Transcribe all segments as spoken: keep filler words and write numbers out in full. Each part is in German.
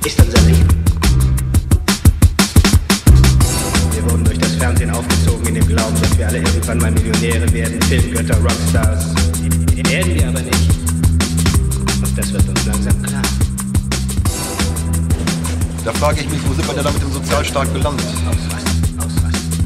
ist unser Leben. Wir wurden durch das Fernsehen aufgezogen in dem Glauben, dass wir alle irgendwann mal Millionäre werden, Filmgötter, Rockstars. Werden wir aber nicht. Und das wird uns langsam klar. Da frage ich mich, wo sind wir denn da mit dem Sozialstaat gelandet? Ausrasten, ausrasten,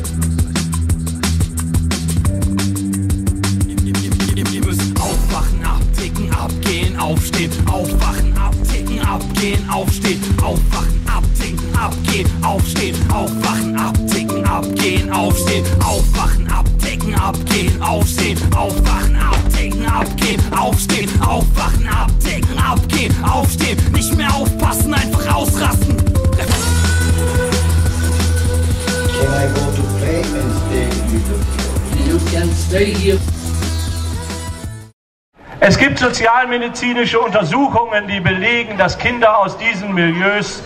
ausrasten. Ihr müsst aufwachen, abticken, abgehen, aufstehen, aufwachen, abticken, abgehen, aufstehen, aufwachen, abticken, abgehen, aufstehen, aufwachen, abticken, abgehen, aufstehen, aufwachen, abticken, abgehen, aufstehen, aufwachen, abticken, abgehen, aufstehen, aufwachen, abticken, abgehen, aufstehen, nicht mehr aufpassen, einfach ausrasten. Can I go to play and stay with you? You can stay here. Es gibt sozialmedizinische Untersuchungen, die belegen, dass Kinder aus diesen Milieus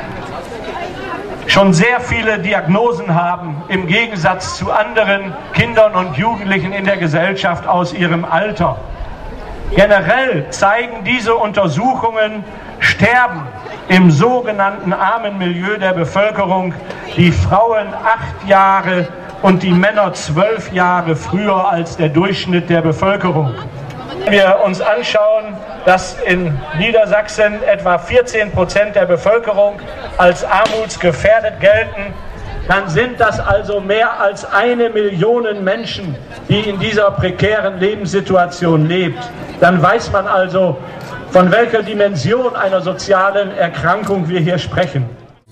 schon sehr viele Diagnosen haben, im Gegensatz zu anderen Kindern und Jugendlichen in der Gesellschaft aus ihrem Alter. Generell zeigen diese Untersuchungen Sterben im sogenannten armen Milieu der Bevölkerung, die Frauen acht Jahre und die Männer zwölf Jahre früher als der Durchschnitt der Bevölkerung. Wenn wir uns anschauen, dass in Niedersachsen etwa vierzehn Prozent der Bevölkerung als armutsgefährdet gelten, dann sind das also mehr als eine Million Menschen, die in dieser prekären Lebenssituation lebt. Dann weiß man also, von welcher Dimension einer sozialen Erkrankung wir hier sprechen.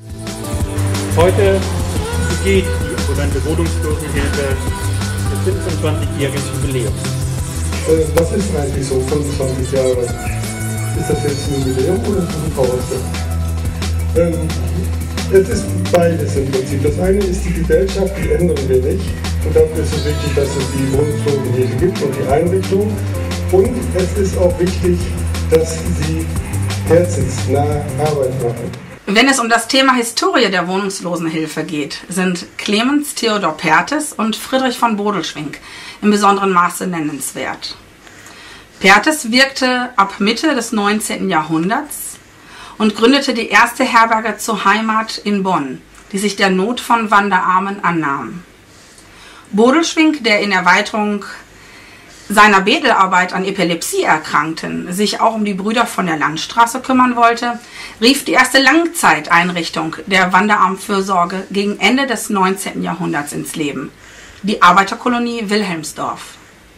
Heute geht die sogenannte Wohnungslosenhilfe das fünfundzwanzigjährige Jubiläum. Was ist eigentlich so fünfundzwanzig Jahre? Ist das jetzt ein Jubiläum oder ist das ein Pause? Ähm, es ist beides im Prinzip. Das eine ist die Gesellschaft, die ändern wir nicht. Und dafür ist es wichtig, dass es die Wohnungslosenhilfe gibt und die Einrichtung. Und es ist auch wichtig, dass sie herzensnahe Arbeit machen. Wenn es um das Thema Historie der Wohnungslosenhilfe geht, sind Clemens Theodor Perthes und Friedrich von Bodelschwingh im besonderen Maße nennenswert. Perthes wirkte ab Mitte des neunzehnten Jahrhunderts und gründete die erste Herberge zur Heimat in Bonn, die sich der Not von Wanderarmen annahm. Bodelschwingh, der in Erweiterung seiner Betelarbeit an Epilepsie-Erkrankten sich auch um die Brüder von der Landstraße kümmern wollte, rief die erste Langzeiteinrichtung der Wanderarmenfürsorge gegen Ende des neunzehnten Jahrhunderts ins Leben, die Arbeiterkolonie Wilhelmsdorf.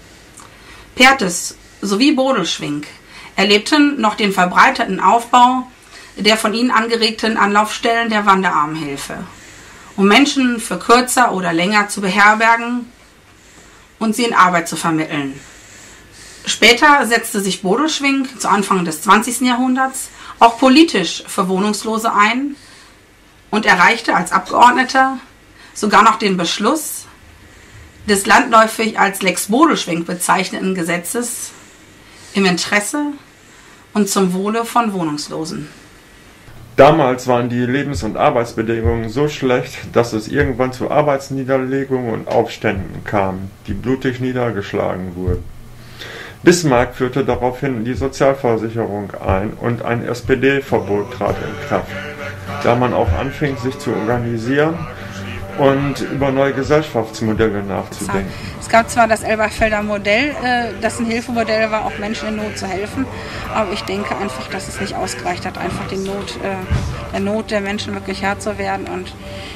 Perthes sowie Bodelschwingh erlebten noch den verbreiteten Aufbau der von ihnen angeregten Anlaufstellen der Wanderarmenhilfe, um Menschen für kürzer oder länger zu beherbergen und sie in Arbeit zu vermitteln. Später setzte sich Bodelschwingh zu Anfang des zwanzigsten Jahrhunderts auch politisch für Wohnungslose ein und erreichte als Abgeordneter sogar noch den Beschluss des landläufig als Lex Bodelschwingh bezeichneten Gesetzes im Interesse und zum Wohle von Wohnungslosen. Damals waren die Lebens- und Arbeitsbedingungen so schlecht, dass es irgendwann zu Arbeitsniederlegungen und Aufständen kam, die blutig niedergeschlagen wurden. Bismarck führte daraufhin die Sozialversicherung ein und ein S P D-Verbot trat in Kraft, da man auch anfing, sich zu organisieren und über neue Gesellschaftsmodelle nachzudenken. Es gab zwar das Elberfelder Modell, das ein Hilfemodell war, auch Menschen in Not zu helfen, aber ich denke einfach, dass es nicht ausgereicht hat, einfach die Not, der Not der Menschen wirklich Herr zu werden. Und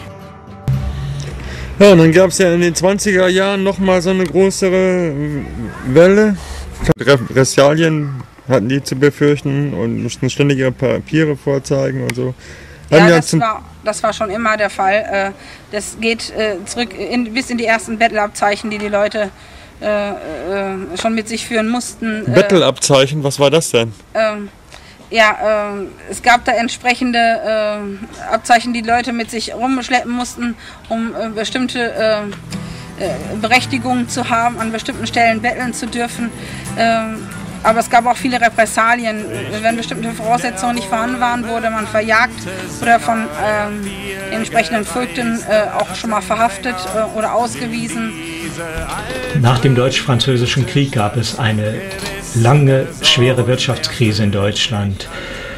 ja, und dann gab es ja in den zwanziger Jahren nochmal so eine größere Welle. Repressalien hatten die zu befürchten und mussten ständig ihre Papiere vorzeigen und so. Ja, das war, das war schon immer der Fall. Das geht zurück in, bis in die ersten Bettelabzeichen, die die Leute äh, schon mit sich führen mussten. Bettelabzeichen, was war das denn? Ähm, ja, äh, es gab da entsprechende äh, Abzeichen, die Leute mit sich rumschleppen mussten, um äh, bestimmte äh, Berechtigungen zu haben, an bestimmten Stellen betteln zu dürfen. Ähm, Aber es gab auch viele Repressalien. Wenn bestimmte Voraussetzungen nicht vorhanden waren, wurde man verjagt oder von ähm, entsprechenden Vögten äh, auch schon mal verhaftet äh, oder ausgewiesen. Nach dem Deutsch-Französischen Krieg gab es eine lange, schwere Wirtschaftskrise in Deutschland.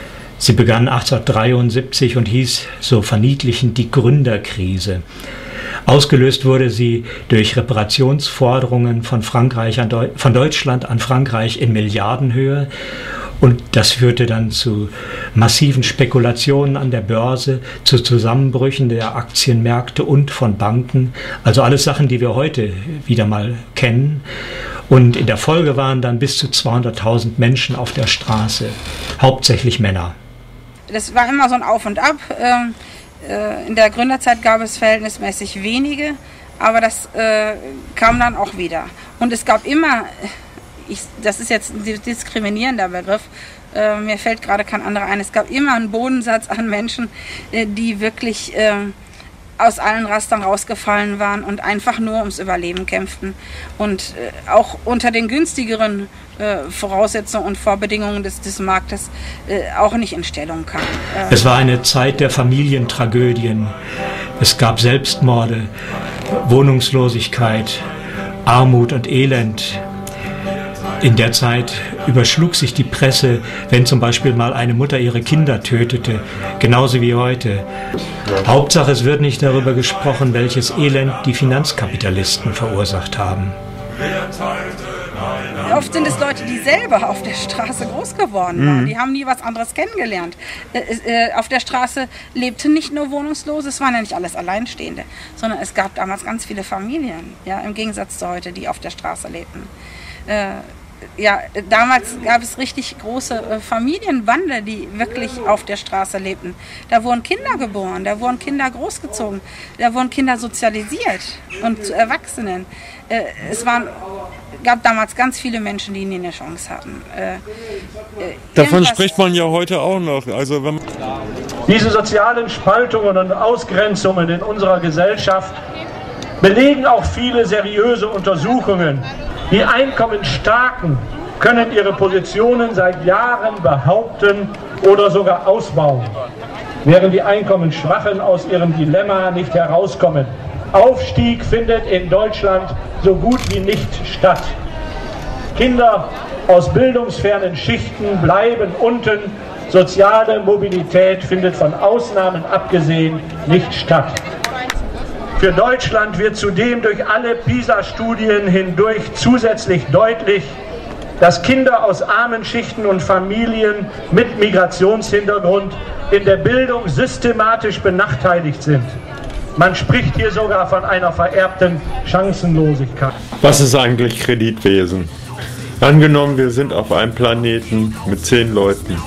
Sie begann achtzehnhundertdreiundsiebzig und hieß so verniedlichend die Gründerkrise. Ausgelöst wurde sie durch Reparationsforderungen von, Frankreich an Deu- von Deutschland an Frankreich in Milliardenhöhe. Und das führte dann zu massiven Spekulationen an der Börse, zu Zusammenbrüchen der Aktienmärkte und von Banken. Also alles Sachen, die wir heute wieder mal kennen. Und in der Folge waren dann bis zu zweihunderttausend Menschen auf der Straße, hauptsächlich Männer. Das war immer so ein Auf und Ab. In der Gründerzeit gab es verhältnismäßig wenige, aber das kam dann auch wieder. Und es gab immer... Ich, das ist jetzt ein diskriminierender Begriff, äh, mir fällt gerade kein anderer ein. Es gab immer einen Bodensatz an Menschen, äh, die wirklich äh, aus allen Rastern rausgefallen waren und einfach nur ums Überleben kämpften und äh, auch unter den günstigeren äh, Voraussetzungen und Vorbedingungen des, des Marktes äh, auch nicht in Stellung kamen. Äh, es war eine Zeit der Familientragödien. Es gab Selbstmorde, Wohnungslosigkeit, Armut und Elend. In der Zeit überschlug sich die Presse, wenn zum Beispiel mal eine Mutter ihre Kinder tötete, genauso wie heute. Hauptsache, es wird nicht darüber gesprochen, welches Elend die Finanzkapitalisten verursacht haben. Oft sind es Leute, die selber auf der Straße groß geworden waren. Die haben nie was anderes kennengelernt. Äh, äh, auf der Straße lebten nicht nur Wohnungslose, es waren ja nicht alles Alleinstehende, sondern es gab damals ganz viele Familien, ja, im Gegensatz zu heute, die auf der Straße lebten. Äh, Ja, damals gab es richtig große äh, Familienbande, die wirklich auf der Straße lebten. Da wurden Kinder geboren, da wurden Kinder großgezogen, da wurden Kinder sozialisiert und zu Erwachsenen. Äh, es waren, gab damals ganz viele Menschen, die nie eine Chance hatten. Äh, äh, Davon spricht man ja heute auch noch. Also wenn Diese sozialen Spaltungen und Ausgrenzungen in unserer Gesellschaft belegen auch viele seriöse Untersuchungen. Die Einkommensstarken können ihre Positionen seit Jahren behaupten oder sogar ausbauen, während die Einkommensschwachen aus ihrem Dilemma nicht herauskommen. Aufstieg findet in Deutschland so gut wie nicht statt. Kinder aus bildungsfernen Schichten bleiben unten. Soziale Mobilität findet von Ausnahmen abgesehen nicht statt. Für Deutschland wird zudem durch alle PISA-Studien hindurch zusätzlich deutlich, dass Kinder aus armen Schichten und Familien mit Migrationshintergrund in der Bildung systematisch benachteiligt sind. Man spricht hier sogar von einer vererbten Chancenlosigkeit. Was ist eigentlich Kreditwesen? Angenommen, wir sind auf einem Planeten mit zehn Leuten.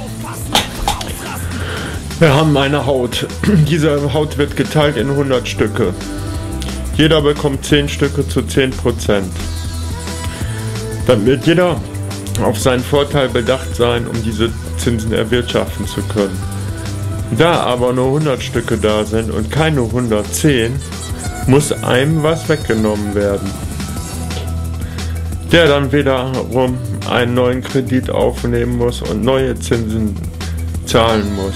Wir haben eine Haut. Diese Haut wird geteilt in hundert Stücke. Jeder bekommt zehn Stücke zu zehn Prozent. Dann wird jeder auf seinen Vorteil bedacht sein, um diese Zinsen erwirtschaften zu können. Da aber nur hundert Stücke da sind und keine hundertzehn, muss einem was weggenommen werden. Der dann wiederum einen neuen Kredit aufnehmen muss und neue Zinsen zahlen muss.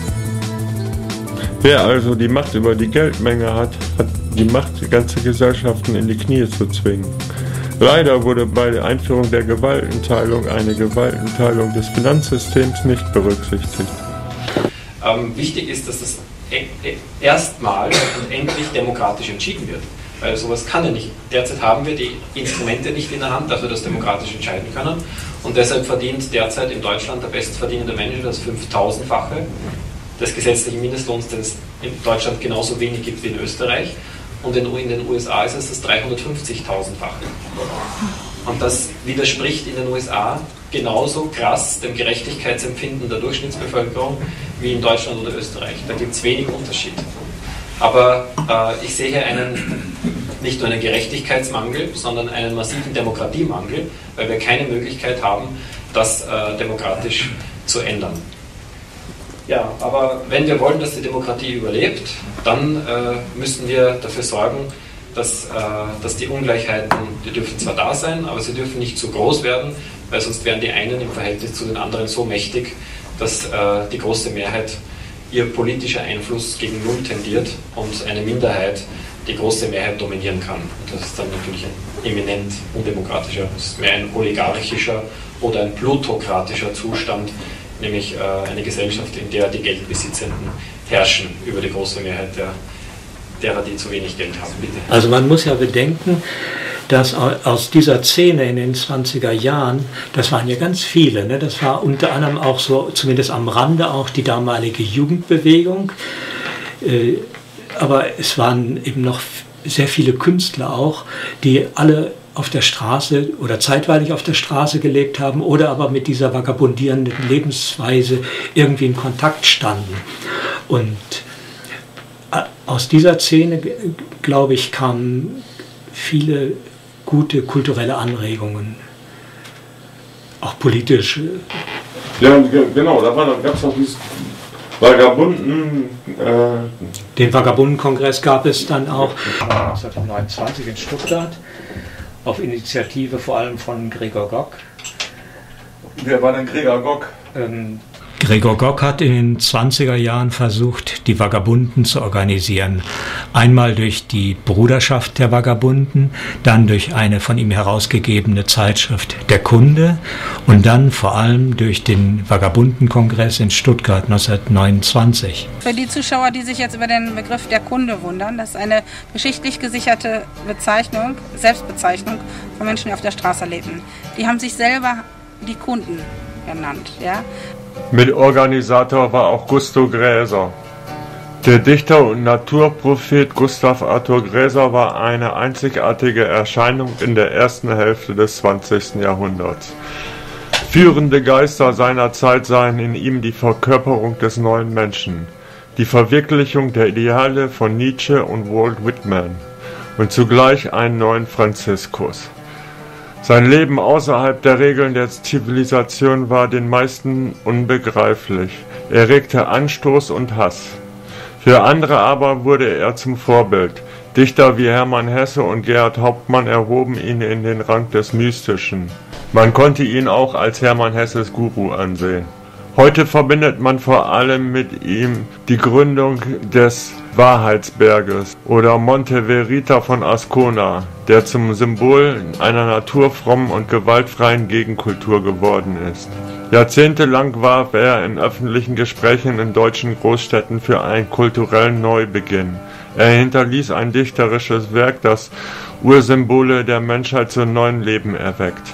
Wer also die Macht über die Geldmenge hat, hat die Macht, die ganze Gesellschaften in die Knie zu zwingen. Leider wurde bei der Einführung der Gewaltenteilung eine Gewaltenteilung des Finanzsystems nicht berücksichtigt. Ähm, wichtig ist, dass das e e erstmal und endlich demokratisch entschieden wird. Weil sowas kann ja nicht. Derzeit haben wir die Instrumente nicht in der Hand, dass wir das demokratisch entscheiden können. Und deshalb verdient derzeit in Deutschland der bestverdienende Mensch das fünftausendfache des gesetzlichen Mindestlohns, den es in Deutschland genauso wenig gibt wie in Österreich. Und in den U S A ist es das dreihundertfünfzigtausendfache. Und das widerspricht in den U S A genauso krass dem Gerechtigkeitsempfinden der Durchschnittsbevölkerung wie in Deutschland oder Österreich. Da gibt es wenig Unterschied. Aber äh, ich sehe hier einen, nicht nur einen Gerechtigkeitsmangel, sondern einen massiven Demokratiemangel, weil wir keine Möglichkeit haben, das äh, demokratisch zu ändern. Ja, aber wenn wir wollen, dass die Demokratie überlebt, dann äh, müssen wir dafür sorgen, dass, äh, dass die Ungleichheiten, die dürfen zwar da sein, aber sie dürfen nicht zu groß werden, weil sonst wären die einen im Verhältnis zu den anderen so mächtig, dass äh, die große Mehrheit, ihr politischer Einfluss gegen Null tendiert und eine Minderheit die große Mehrheit dominieren kann. Und das ist dann natürlich ein eminent undemokratischer, das ist mehr ein oligarchischer oder ein plutokratischer Zustand, nämlich äh, eine Gesellschaft, in der die Geldbesitzenden herrschen über die große Mehrheit der, derer, die zu wenig Geld haben. Bitte. Also man muss ja bedenken, dass aus dieser Szene in den zwanziger Jahren, das waren ja ganz viele, ne? Das war unter anderem auch so, zumindest am Rande, auch die damalige Jugendbewegung, äh, aber es waren eben noch sehr viele Künstler auch, die alle auf der Straße oder zeitweilig auf der Straße gelebt haben oder aber mit dieser vagabundierenden Lebensweise irgendwie in Kontakt standen. Und aus dieser Szene, glaube ich, kamen viele gute kulturelle Anregungen, auch politisch. Ja, genau, da, da gab es auch dieses Vagabunden... Äh Den Vagabundenkongress gab es dann auch neunzehnhundertneunundzwanzig in Stuttgart, auf Initiative vor allem von Gregor Gock. Wer war denn Gregor Gock? Ähm, Gregor Gock hat in den zwanziger Jahren versucht, die Vagabunden zu organisieren. Einmal durch die Bruderschaft der Vagabunden, dann durch eine von ihm herausgegebene Zeitschrift Der Kunde und dann vor allem durch den Vagabundenkongress in Stuttgart neunzehnhundertneunundzwanzig. Für die Zuschauer, die sich jetzt über den Begriff der Kunde wundern, das ist eine geschichtlich gesicherte Bezeichnung, Selbstbezeichnung von Menschen, die auf der Straße leben. Die haben sich selber die Kunden genannt, ja. Mitorganisator war auch Gustav Gräser. Der Dichter und Naturprophet Gustav Arthur Gräser war eine einzigartige Erscheinung in der ersten Hälfte des zwanzigsten Jahrhunderts. Führende Geister seiner Zeit sahen in ihm die Verkörperung des neuen Menschen, die Verwirklichung der Ideale von Nietzsche und Walt Whitman und zugleich einen neuen Franziskus. Sein Leben außerhalb der Regeln der Zivilisation war den meisten unbegreiflich. Er regte Anstoß und Hass. Für andere aber wurde er zum Vorbild. Dichter wie Hermann Hesse und Gerhard Hauptmann erhoben ihn in den Rang des Mystischen. Man konnte ihn auch als Hermann Hesses Guru ansehen. Heute verbindet man vor allem mit ihm die Gründung des Wahrheitsberges oder Monte Verita von Ascona, der zum Symbol einer naturfrommen und gewaltfreien Gegenkultur geworden ist. Jahrzehntelang warb er in öffentlichen Gesprächen in deutschen Großstädten für einen kulturellen Neubeginn. Er hinterließ ein dichterisches Werk, das Ursymbole der Menschheit zu neuem Leben erweckt.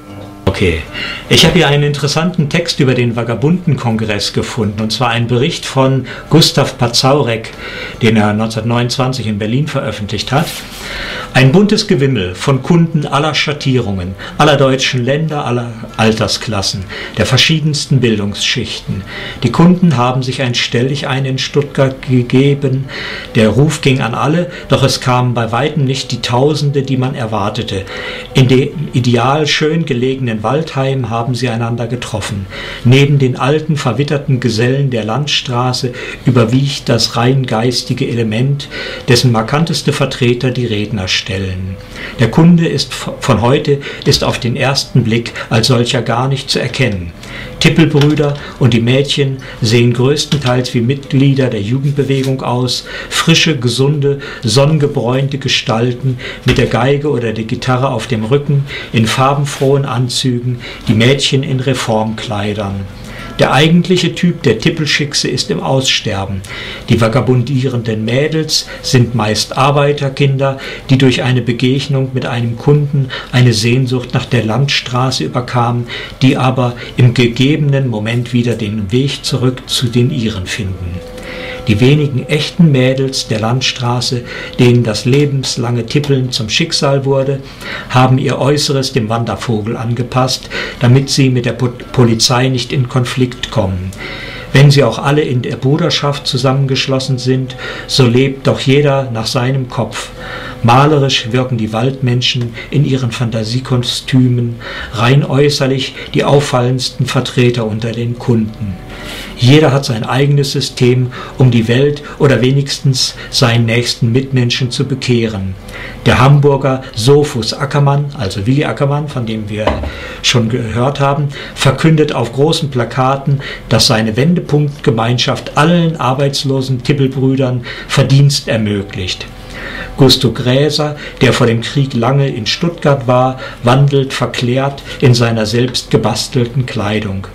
Okay, ich habe hier einen interessanten Text über den Vagabundenkongress gefunden, und zwar einen Bericht von Gustav Pazaurek, den er neunzehnhundertneunundzwanzig in Berlin veröffentlicht hat. Ein buntes Gewimmel von Kunden aller Schattierungen, aller deutschen Länder, aller Altersklassen, der verschiedensten Bildungsschichten. Die Kunden haben sich ein Stelldichein in Stuttgart gegeben. Der Ruf ging an alle, doch es kamen bei weitem nicht die Tausende, die man erwartete. In dem ideal schön gelegenen Waldheim haben sie einander getroffen. Neben den alten, verwitterten Gesellen der Landstraße überwiegt das rein geistige Element, dessen markanteste Vertreter die Redner stellen. Der Kunde ist von heute ist auf den ersten Blick als solcher gar nicht zu erkennen. Tippelbrüder und die Mädchen sehen größtenteils wie Mitglieder der Jugendbewegung aus, frische, gesunde, sonnengebräunte Gestalten mit der Geige oder der Gitarre auf dem Rücken, in farbenfrohen Anzügen, die Mädchen in Reformkleidern. Der eigentliche Typ der Tippelschickse ist im Aussterben. Die vagabundierenden Mädels sind meist Arbeiterkinder, die durch eine Begegnung mit einem Kunden eine Sehnsucht nach der Landstraße überkamen, die aber im gegebenen Moment wieder den Weg zurück zu den ihren finden. Die wenigen echten Mädels der Landstraße, denen das lebenslange Tippeln zum Schicksal wurde, haben ihr Äußeres dem Wandervogel angepasst, damit sie mit der Polizei nicht in Konflikt kommen. Wenn sie auch alle in der Bruderschaft zusammengeschlossen sind, so lebt doch jeder nach seinem Kopf. Malerisch wirken die Waldmenschen in ihren Fantasiekostümen, rein äußerlich die auffallendsten Vertreter unter den Kunden. Jeder hat sein eigenes System, um die Welt oder wenigstens seinen nächsten Mitmenschen zu bekehren. Der Hamburger Sophus Ackermann, also Willi Ackermann, von dem wir schon gehört haben, verkündet auf großen Plakaten, dass seine Wendepunktgemeinschaft allen arbeitslosen Tippelbrüdern Verdienst ermöglicht. Gustav Gräser, der vor dem Krieg lange in Stuttgart war, wandelt verklärt in seiner selbst gebastelten Kleidung.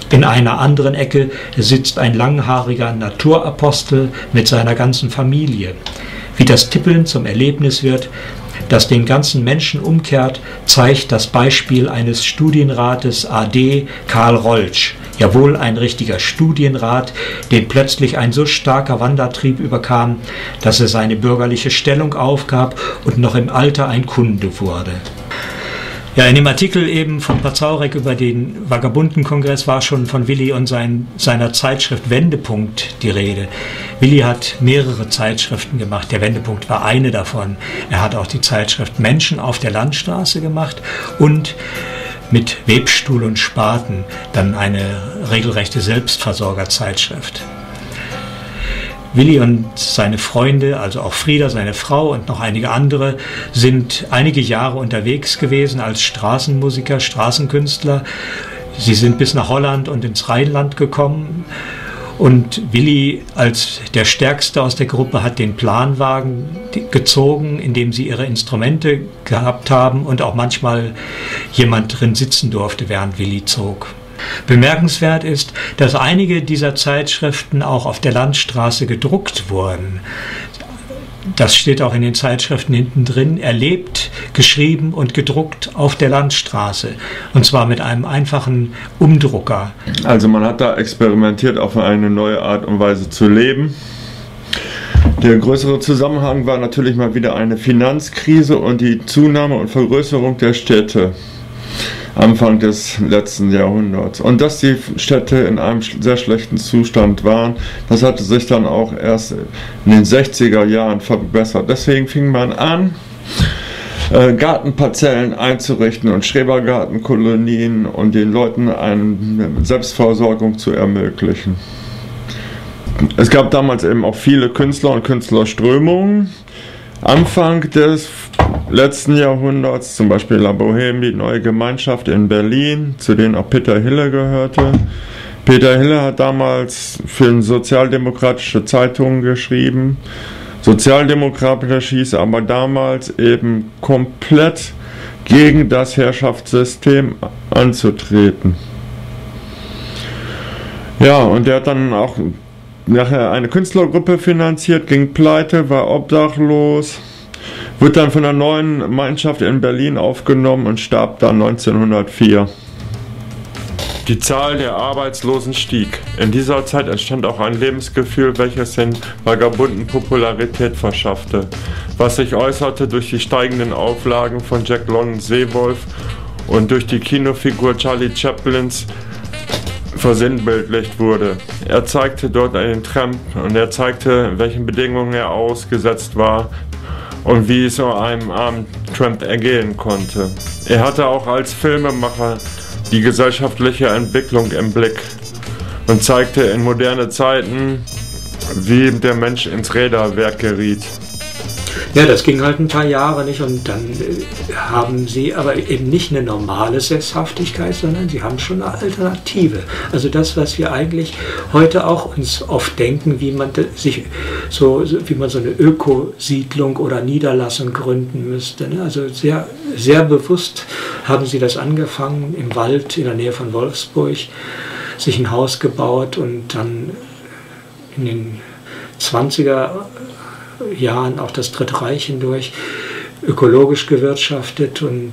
In einer anderen Ecke sitzt ein langhaariger Naturapostel mit seiner ganzen Familie. Wie das Tippeln zum Erlebnis wird, das den ganzen Menschen umkehrt, zeigt das Beispiel eines Studienrates A D Karl Roltsch. Jawohl, ein richtiger Studienrat, den plötzlich ein so starker Wandertrieb überkam, dass er seine bürgerliche Stellung aufgab und noch im Alter ein Kunde wurde. Ja, in dem Artikel eben von Pazaurek über den Vagabundenkongress war schon von Willi und sein, seiner Zeitschrift Wendepunkt die Rede. Willi hat mehrere Zeitschriften gemacht, der Wendepunkt war eine davon. Er hat auch die Zeitschrift Menschen auf der Landstraße gemacht und mit Webstuhl und Spaten dann eine regelrechte Selbstversorgerzeitschrift. Willi und seine Freunde, also auch Frieda, seine Frau und noch einige andere, sind einige Jahre unterwegs gewesen als Straßenmusiker, Straßenkünstler. Sie sind bis nach Holland und ins Rheinland gekommen. Und Willi als der Stärkste aus der Gruppe hat den Planwagen gezogen, in dem sie ihre Instrumente gehabt haben und auch manchmal jemand drin sitzen durfte, während Willi zog. Bemerkenswert ist, dass einige dieser Zeitschriften auch auf der Landstraße gedruckt wurden. Das steht auch in den Zeitschriften hinten drin, erlebt, geschrieben und gedruckt auf der Landstraße. Und zwar mit einem einfachen Umdrucker. Also man hat da experimentiert, auf eine neue Art und Weise zu leben. Der größere Zusammenhang war natürlich mal wieder eine Finanzkrise und die Zunahme und Vergrößerung der Städte. Anfang des letzten Jahrhunderts. Und dass die Städte in einem sehr schlechten Zustand waren, das hatte sich dann auch erst in den sechziger Jahren verbessert. Deswegen fing man an, äh, Gartenparzellen einzurichten und Schrebergartenkolonien und den Leuten eine Selbstversorgung zu ermöglichen. Es gab damals eben auch viele Künstler und Künstlerströmungen. Anfang des letzten Jahrhunderts, zum Beispiel La Bohème, die neue Gemeinschaft in Berlin, zu denen auch Peter Hille gehörte. Peter Hille hat damals für sozialdemokratische Zeitungen geschrieben. Sozialdemokratisch hieß aber damals eben komplett gegen das Herrschaftssystem anzutreten. Ja, und der hat dann auch nachher eine Künstlergruppe finanziert, ging pleite, war obdachlos, wird dann von der neuen Gemeinschaft in Berlin aufgenommen und starb dann neunzehnhundertvier. Die Zahl der Arbeitslosen stieg. In dieser Zeit entstand auch ein Lebensgefühl, welches den Vagabunden Popularität verschaffte, was sich äußerte durch die steigenden Auflagen von Jack Londons Seewolf und durch die Kinofigur Charlie Chaplins versinnbildlicht wurde. Er zeigte dort einen Tramp und er zeigte, welchen Bedingungen er ausgesetzt war und wie es so einem armen Tramp ergehen konnte. Er hatte auch als Filmemacher die gesellschaftliche Entwicklung im Blick und zeigte in moderne Zeiten, wie der Mensch ins Räderwerk geriet. Ja, das ging halt ein paar Jahre nicht und dann äh, haben sie aber eben nicht eine normale Sesshaftigkeit, sondern sie haben schon eine Alternative. Also das, was wir eigentlich heute auch uns oft denken, wie man sich so, wie man so eine Ökosiedlung oder Niederlassung gründen müsste. Ne? Also sehr, sehr bewusst haben sie das angefangen im Wald in der Nähe von Wolfsburg, sich ein Haus gebaut und dann in den zwanziger Jahren auch das Dritte Reich hindurch ökologisch gewirtschaftet und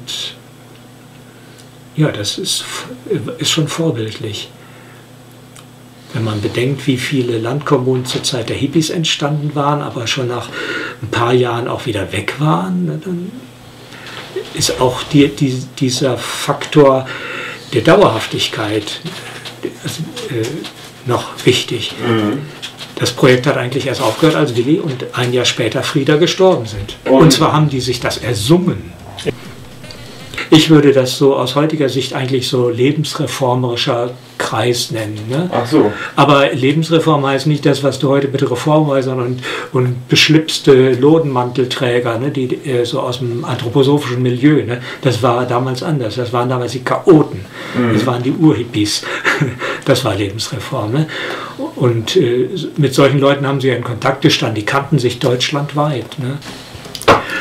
ja, das ist, ist schon vorbildlich. Wenn man bedenkt, wie viele Landkommunen zur Zeit der Hippies entstanden waren, aber schon nach ein paar Jahren auch wieder weg waren, dann ist auch die, die, dieser Faktor der Dauerhaftigkeit äh, noch wichtig. Mhm. Das Projekt hat eigentlich erst aufgehört, als Willi und ein Jahr später Frieda gestorben sind. Und, und zwar haben die sich das ersungen. Ich würde das so aus heutiger Sicht eigentlich so lebensreformerischer Kreis nennen. Ne? Ach so. Aber Lebensreform heißt nicht das, was du heute mit Reformhäusern und, und beschlipste Lodenmantelträger, ne, die äh, so aus dem anthroposophischen Milieu, ne, das war damals anders. Das waren damals die Chaoten. Mhm. Das waren die Urhippies. Das war Lebensreform. Ne? Und äh, mit solchen Leuten haben sie ja in Kontakt gestanden. Die kannten sich deutschlandweit. Ne?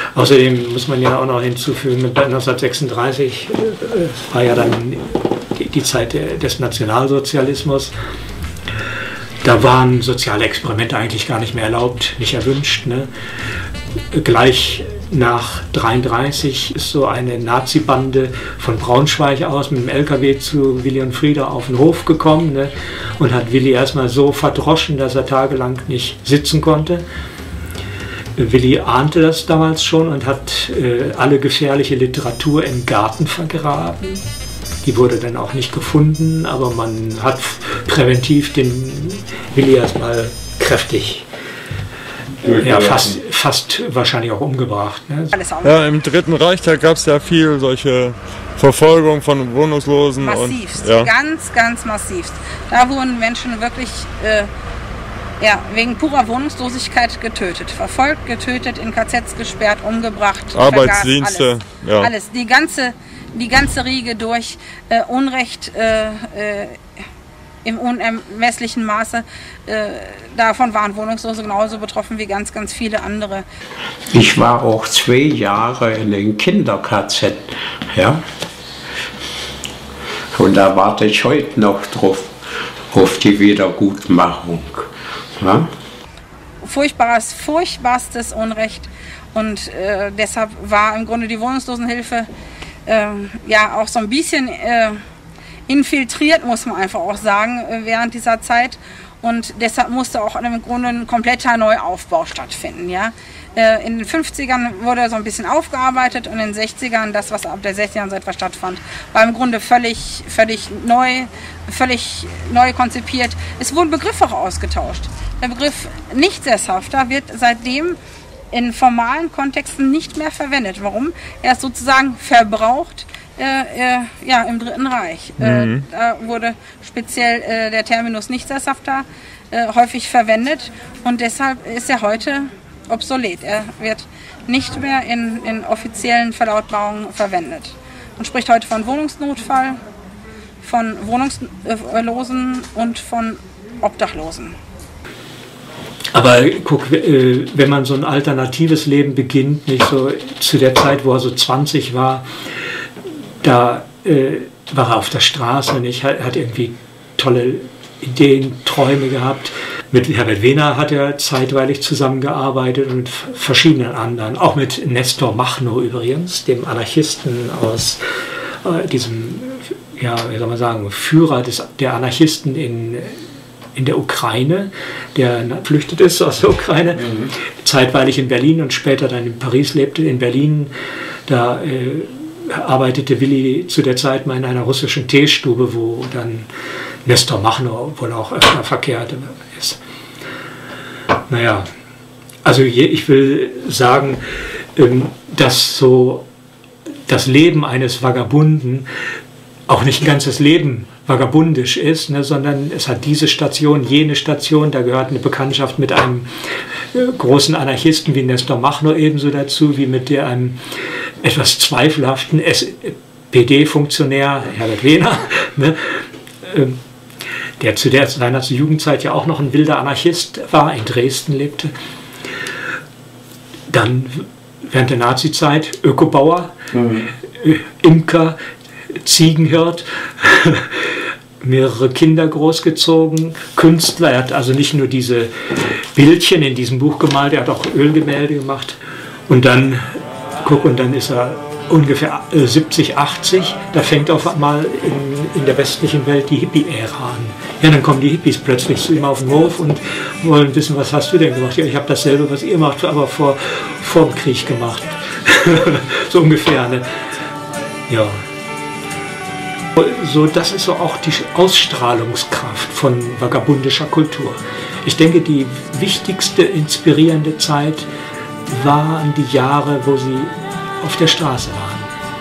Außerdem muss man ja auch noch hinzufügen, neunzehnhundertsechsunddreißig äh, war ja dann die, die Zeit des Nationalsozialismus. Da waren soziale Experimente eigentlich gar nicht mehr erlaubt, nicht erwünscht. Ne? Gleich nach neunzehnhundertdreiunddreißig ist so eine Nazi-Bande von Braunschweig aus mit dem L K W zu Willy und Frieda auf den Hof gekommen, ne? Und hat Willy erstmal so verdroschen, dass er tagelang nicht sitzen konnte. Willy ahnte das damals schon und hat äh, alle gefährliche Literatur im Garten vergraben. Die wurde dann auch nicht gefunden, aber man hat präventiv den Willy erstmal kräftig, ja, fast, fast wahrscheinlich auch umgebracht. Ne? Ja, im Dritten Reich, da gab es ja viel solche Verfolgung von Wohnungslosen. Massivst, und, ja. ganz, ganz massivst. Da wurden Menschen wirklich äh, ja, wegen purer Wohnungslosigkeit getötet. Verfolgt, getötet, in K Zs gesperrt, umgebracht. Arbeitsdienste, alles, ja. Alles, die ganze, die ganze Riege durch. Äh, Unrecht äh, äh, im unermesslichen Maße. Äh, davon waren Wohnungslose genauso betroffen wie ganz, ganz viele andere. Ich war auch zwei Jahre in den Kinder-K Z. Ja? Und da warte ich heute noch drauf, auf die Wiedergutmachung. Ja? Furchtbares, furchtbarstes Unrecht. Und äh, deshalb war im Grunde die Wohnungslosenhilfe äh, ja auch so ein bisschen äh, infiltriert, muss man einfach auch sagen, während dieser Zeit. Und deshalb musste auch im Grunde ein kompletter Neuaufbau stattfinden. Ja? In den fünfzigern wurde so ein bisschen aufgearbeitet und in den sechzigern, das was ab der sechzigern so etwa stattfand, war im Grunde völlig, völlig neu, völlig neu konzipiert. Es wurden Begriffe auch ausgetauscht. Der Begriff Nichtsesshafter wird seitdem in formalen Kontexten nicht mehr verwendet. Warum? Er ist sozusagen verbraucht. Äh, äh, ja, im Dritten Reich. Mhm. Äh, da wurde speziell äh, der Terminus Nichtsesshafter äh, häufig verwendet und deshalb ist er heute obsolet. Er wird nicht mehr in, in offiziellen Verlautbarungen verwendet. Man spricht heute von Wohnungsnotfall, von Wohnungslosen und von Obdachlosen. Aber guck, wenn man so ein alternatives Leben beginnt, nicht so zu der Zeit, wo er so zwanzig war, da äh, war er auf der Straße und ich hat irgendwie tolle Ideen, Träume gehabt. Mit Herbert Wehner hat er zeitweilig zusammengearbeitet und mit verschiedenen anderen. Auch mit Nestor Machno übrigens, dem Anarchisten aus äh, diesem, ja, wie soll man sagen, Führer des, der Anarchisten in, in der Ukraine, der geflüchtet ist aus der Ukraine, mhm. zeitweilig in Berlin und später dann in Paris lebte. In Berlin, da äh, arbeitete Willy zu der Zeit mal in einer russischen Teestube, wo dann Nestor Machno wohl auch öfter verkehrt ist. Naja, also ich will sagen, dass so das Leben eines Vagabunden auch nicht ein ganzes Leben vagabundisch ist, ne, sondern es hat diese Station, jene Station, da gehört eine Bekanntschaft mit einem großen Anarchisten wie Nestor Machno ebenso dazu, wie mit der einem etwas zweifelhaften S P D-Funktionär Herbert Wehner, ne, der zu der, seiner Jugendzeit ja auch noch ein wilder Anarchist war, in Dresden lebte. Dann während der Nazizeit Ökobauer, mhm. Imker, Ziegenhirt, mehrere Kinder großgezogen, Künstler. Er hat also nicht nur diese Bildchen in diesem Buch gemalt, er hat auch Ölgemälde gemacht. Und dann, guck, und dann ist er ungefähr siebzig, achtzig, da fängt auf einmal in, in der westlichen Welt die Hippie-Ära an. Ja, dann kommen die Hippies plötzlich zu ihm auf den Hof und wollen wissen, was hast du denn gemacht? Ja, ich habe dasselbe, was ihr macht, aber vor, vor dem Krieg gemacht. So ungefähr, ne? Ja. So, das ist so auch die Ausstrahlungskraft von vagabundischer Kultur. Ich denke, die wichtigste inspirierende Zeit waren die Jahre, wo sie auf der Straße waren.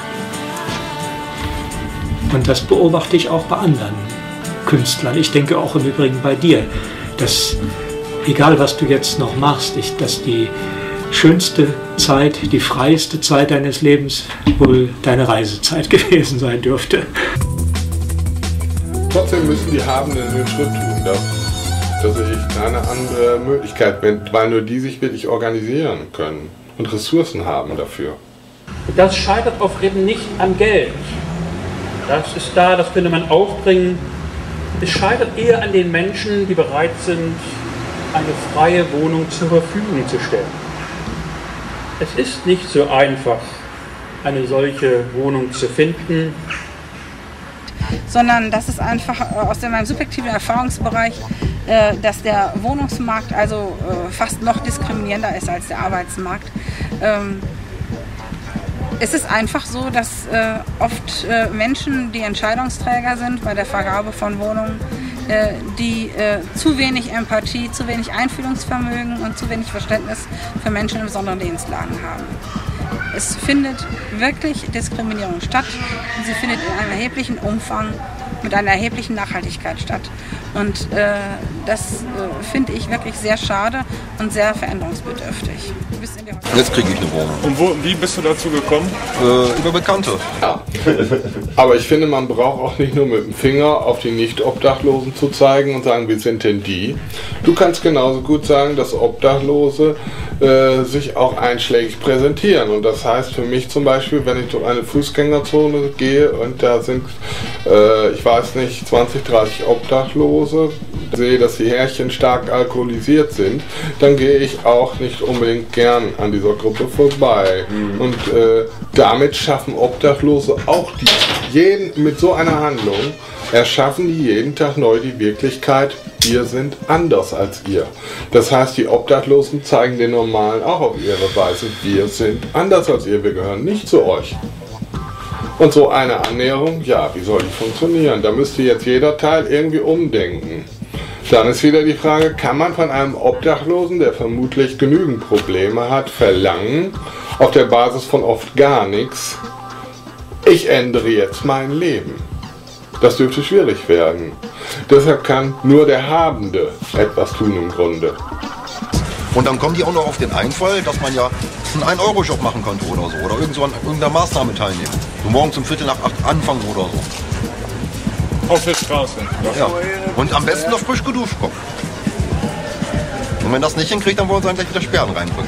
Und das beobachte ich auch bei anderen Künstlern. Ich denke auch im Übrigen bei dir, dass egal was du jetzt noch machst, ich, dass die schönste Zeit, die freieste Zeit deines Lebens wohl deine Reisezeit gewesen sein dürfte. Trotzdem müssen die Habenden den Schritt tun. Da, da sehe ich keine andere Möglichkeit, weil nur die sich wirklich organisieren können und Ressourcen haben dafür. Das scheitert auf eben nicht am Geld. Das ist da, das könnte man aufbringen. Es scheitert eher an den Menschen, die bereit sind, eine freie Wohnung zur Verfügung zu stellen. Es ist nicht so einfach, eine solche Wohnung zu finden. Sondern das ist einfach aus meinem subjektiven Erfahrungsbereich, äh, dass der Wohnungsmarkt also äh, fast noch diskriminierender ist als der Arbeitsmarkt. Ähm, es ist einfach so, dass äh, oft äh, Menschen, die Entscheidungsträger sind bei der Vergabe von Wohnungen, äh, die äh, zu wenig Empathie, zu wenig Einfühlungsvermögen und zu wenig Verständnis für Menschen in besonderen Lebenslagen haben. Es findet wirklich Diskriminierung statt und sie findet in einem erheblichen Umfang mit einer erheblichen Nachhaltigkeit statt. Und äh, das äh, finde ich wirklich sehr schade und sehr veränderungsbedürftig. Du bist in der Jetzt kriege ich eine Wohnung. Und wo, wie bist du dazu gekommen? Äh, über Bekannte. Ja. Aber ich finde, man braucht auch nicht nur mit dem Finger auf die Nicht-Obdachlosen zu zeigen und sagen, wie sind denn die? Du kannst genauso gut sagen, dass Obdachlose äh, sich auch einschlägig präsentieren. Und das heißt für mich zum Beispiel, wenn ich durch eine Fußgängerzone gehe und da sind, äh, ich weiß nicht, zwanzig, dreißig Obdachlose, sehe, dass die Herrchen stark alkoholisiert sind, dann gehe ich auch nicht unbedingt gern an dieser Gruppe vorbei. Mhm. Und äh, damit schaffen Obdachlose auch die, jeden, mit so einer Handlung, erschaffen die jeden Tag neu die Wirklichkeit, wir sind anders als ihr. Das heißt, die Obdachlosen zeigen den Normalen auch auf ihre Weise, wir sind anders als ihr, wir gehören nicht zu euch. Und so eine Annäherung, ja, wie soll die funktionieren? Da müsste jetzt jeder Teil irgendwie umdenken. Dann ist wieder die Frage, kann man von einem Obdachlosen, der vermutlich genügend Probleme hat, verlangen, auf der Basis von oft gar nichts, ich ändere jetzt mein Leben? Das dürfte schwierig werden. Deshalb kann nur der Habende etwas tun im Grunde. Und dann kommen die auch noch auf den Einfall, dass man ja einen ein Euro Job machen könnte oder so. Oder irgend so an irgendeiner Maßnahme teilnehmen. So morgens um Viertel nach acht anfangen oder so. Auf der Straße. Ja. Und am besten noch frisch geduscht kommen. Und wenn das nicht hinkriegt, dann wollen sie dann gleich wieder Sperren reinbringen.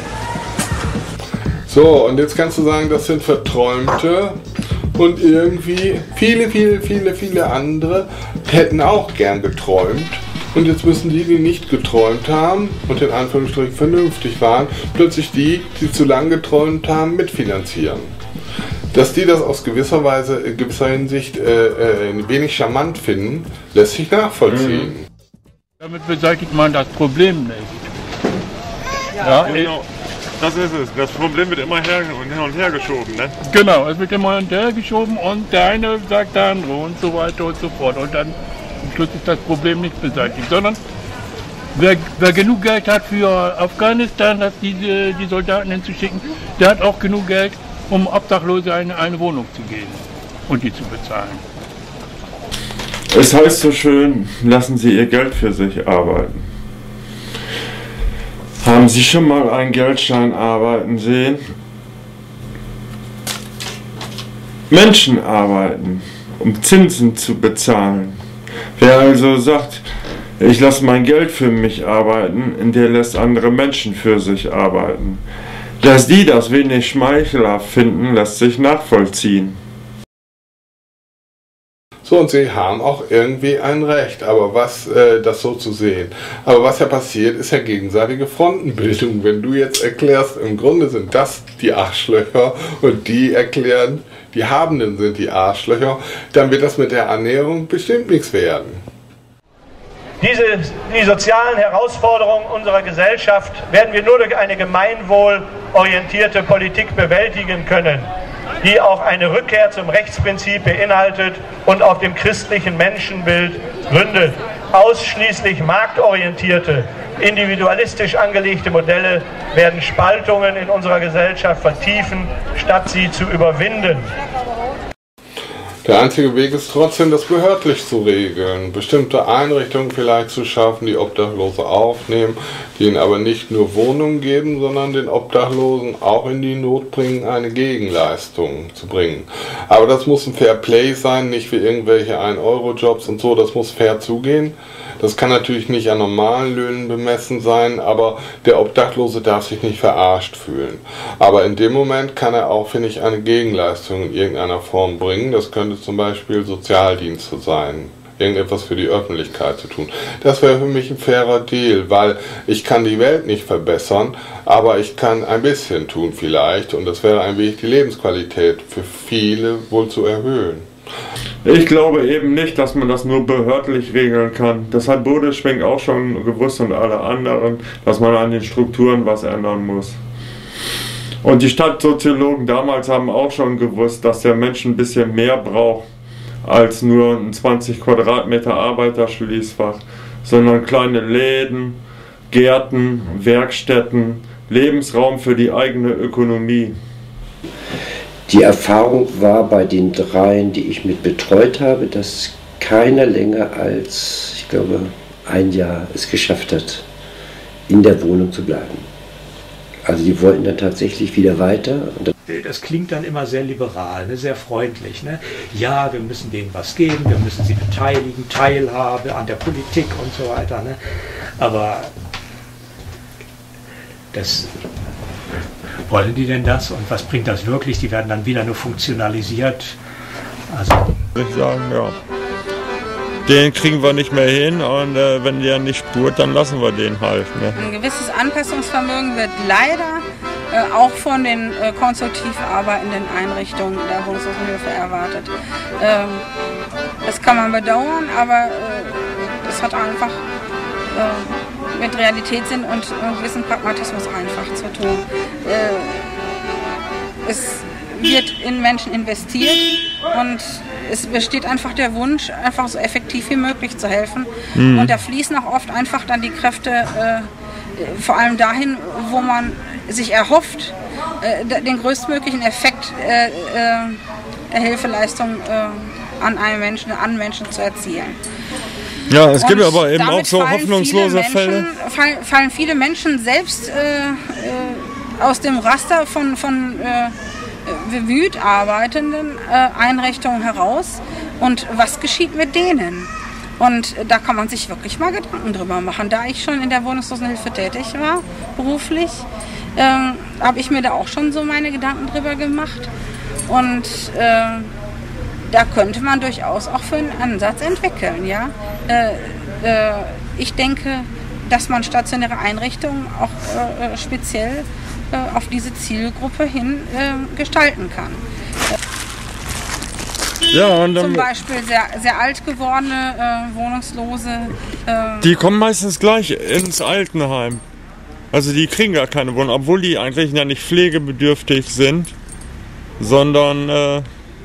So, und jetzt kannst du sagen, das sind Verträumte. Und irgendwie viele, viele, viele, viele andere hätten auch gern geträumt. Und jetzt müssen die, die nicht geträumt haben und in Anführungsstrichen vernünftig waren, plötzlich die, die zu lang geträumt haben, mitfinanzieren. Dass die das aus gewisser Weise, in gewisser Hinsicht äh, äh, wenig charmant finden, lässt sich nachvollziehen. Mhm. Damit beseitigt man das Problem nicht. Ja, ja, genau. Das ist es. Das Problem wird immer her und her, und her geschoben, ne? Genau, es wird immer hin und her geschoben und der eine sagt der andere und so weiter und so fort. Und dann am Schluss ist das Problem nicht beseitigt, sondern wer, wer genug Geld hat für Afghanistan, dass diese, die Soldaten hinzuschicken, der hat auch genug Geld, um Obdachlose eine, eine Wohnung zu geben und die zu bezahlen. Es heißt so schön, lassen Sie Ihr Geld für sich arbeiten. Haben Sie schon mal einen Geldschein arbeiten sehen? Menschen arbeiten, um Zinsen zu bezahlen. Wer also sagt, ich lasse mein Geld für mich arbeiten, der lässt andere Menschen für sich arbeiten. Dass die das wenig schmeichelhaft finden, lässt sich nachvollziehen. So, und sie haben auch irgendwie ein Recht, aber was, äh, das so zu sehen. Aber was ja passiert, ist ja gegenseitige Frontenbildung. Wenn du jetzt erklärst, im Grunde sind das die Arschlöcher und die erklären, die Habenden sind die Arschlöcher, dann wird das mit der Annäherung bestimmt nichts werden. Diese, die sozialen Herausforderungen unserer Gesellschaft werden wir nur durch eine gemeinwohlorientierte Politik bewältigen können, die auch eine Rückkehr zum Rechtsprinzip beinhaltet und auf dem christlichen Menschenbild gründet. Ausschließlich marktorientierte, individualistisch angelegte Modelle werden Spaltungen in unserer Gesellschaft vertiefen, statt sie zu überwinden. Der einzige Weg ist trotzdem, das behördlich zu regeln, bestimmte Einrichtungen vielleicht zu schaffen, die Obdachlose aufnehmen, die ihnen aber nicht nur Wohnungen geben, sondern den Obdachlosen auch in die Not bringen, eine Gegenleistung zu bringen. Aber das muss ein Fair Play sein, nicht wie irgendwelche ein Euro Jobs und so, das muss fair zugehen. Das kann natürlich nicht an normalen Löhnen bemessen sein, aber der Obdachlose darf sich nicht verarscht fühlen. Aber in dem Moment kann er auch, finde ich, eine Gegenleistung in irgendeiner Form bringen. Das könnte zum Beispiel Sozialdienste sein. Irgendetwas für die Öffentlichkeit zu tun. Das wäre für mich ein fairer Deal, weil ich kann die Welt nicht verbessern, aber ich kann ein bisschen tun vielleicht und das wäre ein Weg, die Lebensqualität für viele wohl zu erhöhen. Ich glaube eben nicht, dass man das nur behördlich regeln kann. Das hat Bodelschwingh auch schon gewusst und alle anderen, dass man an den Strukturen was ändern muss. Und die Stadtsoziologen damals haben auch schon gewusst, dass der Mensch ein bisschen mehr braucht als nur ein zwanzig Quadratmeter Arbeiterschließfach, sondern kleine Läden, Gärten, Werkstätten, Lebensraum für die eigene Ökonomie. Die Erfahrung war bei den dreien, die ich mit betreut habe, dass keiner länger als, ich glaube, ein Jahr es geschafft hat, in der Wohnung zu bleiben. Also die wollten dann tatsächlich wieder weiter. Das klingt dann immer sehr liberal, ne, sehr freundlich. Ne? Ja, wir müssen denen was geben, wir müssen sie beteiligen, Teilhabe an der Politik und so weiter. Ne? Aber das, wollen die denn das und was bringt das wirklich? Die werden dann wieder nur funktionalisiert. Also, würde ich sagen, ja. Den kriegen wir nicht mehr hin und äh, wenn der nicht spurt, dann lassen wir den halt. Ne? Ein gewisses Anpassungsvermögen wird leider äh, auch von den äh, konstruktiv arbeitenden Einrichtungen der Wohnungslosenhilfe erwartet. Ähm, das kann man bedauern, aber äh, das hat einfach äh, mit Realitätssinn und einem gewissen Pragmatismus einfach zu tun. Äh, es wird in Menschen investiert und es besteht einfach der Wunsch, einfach so effektiv wie möglich zu helfen. Mhm. Und da fließen auch oft einfach dann die Kräfte äh, vor allem dahin, wo man sich erhofft, äh, den größtmöglichen Effekt äh, äh, der Hilfeleistung äh, an einem Menschen, an Menschen zu erzielen. Ja, es gibt und aber eben auch so hoffnungslose Menschen, Fälle. Fallen, fallen viele Menschen selbst äh, äh, aus dem Raster von, von äh, bemüht arbeitenden äh, Einrichtungen heraus und was geschieht mit denen? Und da kann man sich wirklich mal Gedanken drüber machen. Da ich schon in der Wohnungslosenhilfe tätig war, beruflich, ähm, habe ich mir da auch schon so meine Gedanken drüber gemacht. Und äh, da könnte man durchaus auch für einen Ansatz entwickeln. Ja? Äh, äh, ich denke, dass man stationäre Einrichtungen auch äh, speziell auf diese Zielgruppe hin äh, gestalten kann. Ja, und dann Zum Beispiel sehr, sehr alt gewordene äh, Wohnungslose. Äh, die kommen meistens gleich ins Altenheim. Also die kriegen gar keine Wohnung, obwohl die eigentlich ja nicht pflegebedürftig sind, sondern äh,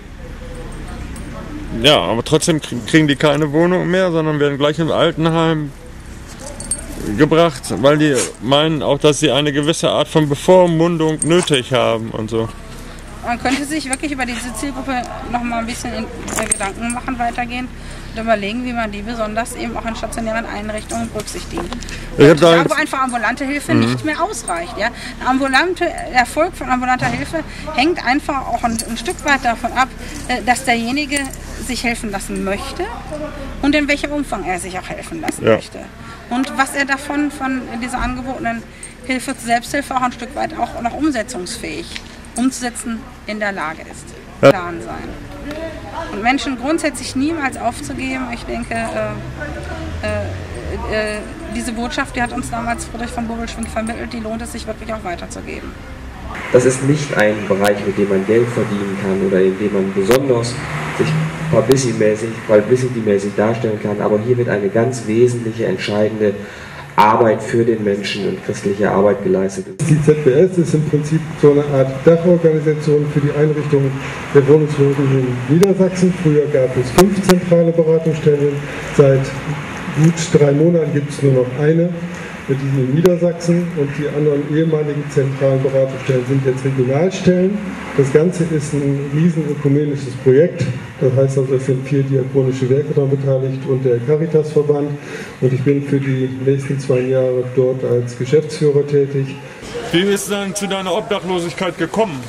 ja, aber trotzdem kriegen die keine Wohnung mehr, sondern werden gleich ins Altenheim gebracht, weil die meinen auch, dass sie eine gewisse Art von Bevormundung nötig haben und so. Man könnte sich wirklich über diese Zielgruppe noch mal ein bisschen in, äh, Gedanken machen, weitergehen und überlegen, wie man die besonders eben auch in stationären Einrichtungen berücksichtigen. Ich hab da da, wo einfach ambulante Hilfe mhm. nicht mehr ausreicht. Ja? Ambulante, Erfolg von ambulanter Hilfe hängt einfach auch ein, ein Stück weit davon ab, äh, dass derjenige sich helfen lassen möchte und in welchem Umfang er sich auch helfen lassen ja. möchte. Und was er davon, von dieser angebotenen Hilfe zur Selbsthilfe auch ein Stück weit auch noch umsetzungsfähig, umzusetzen in der Lage ist. Ja. Plan sein. Und Menschen grundsätzlich niemals aufzugeben, ich denke, äh, äh, äh, diese Botschaft, die hat uns damals Friedrich von Bodelschwingh vermittelt, die lohnt es sich wirklich auch weiterzugeben. Das ist nicht ein Bereich, mit dem man Geld verdienen kann oder in dem man besonders sich publicity-mäßig, publicity-mäßig darstellen kann, aber hier wird eine ganz wesentliche, entscheidende Arbeit für den Menschen und christliche Arbeit geleistet. Die Z B S ist im Prinzip so eine Art Dachorganisation für die Einrichtung der Wohnungslosen in Niedersachsen. Früher gab es fünf zentrale Beratungsstellen, seit gut drei Monaten gibt es nur noch eine. Die in Niedersachsen und die anderen ehemaligen zentralen Beratungsstellen sind jetzt Regionalstellen. Das Ganze ist ein riesen ökumenisches Projekt. Das heißt also, es sind vier diakonische Werke daran beteiligt und der Caritasverband. Und ich bin für die nächsten zwei Jahre dort als Geschäftsführer tätig. Wie ist es dann zu deiner Obdachlosigkeit gekommen?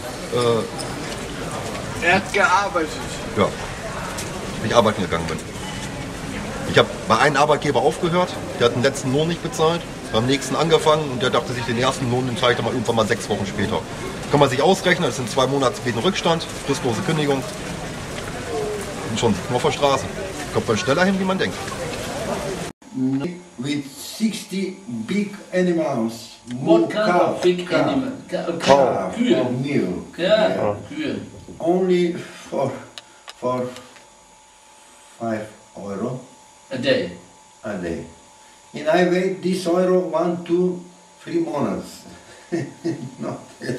Äh, er hat gearbeitet. Ja, ich arbeiten gegangen bin. Ich habe Bei einem Arbeitgeber aufgehört, der hat den letzten Lohn nicht bezahlt, beim nächsten angefangen und der dachte sich, den ersten Lohn, den zeigt er mal irgendwann mal sechs Wochen später. Kann man sich ausrechnen, das sind zwei Monate später Rückstand, fristlose Kündigung und schon nur auf der Straße. Kommt man schneller hin, wie man denkt. With sixty big animals. What kind cow, of big cow, animal? Cow, Cow. Kühe. or milk. Ja, Kühe. Only for for five euro A day. a day. And I wait this euro one, two, three months. Not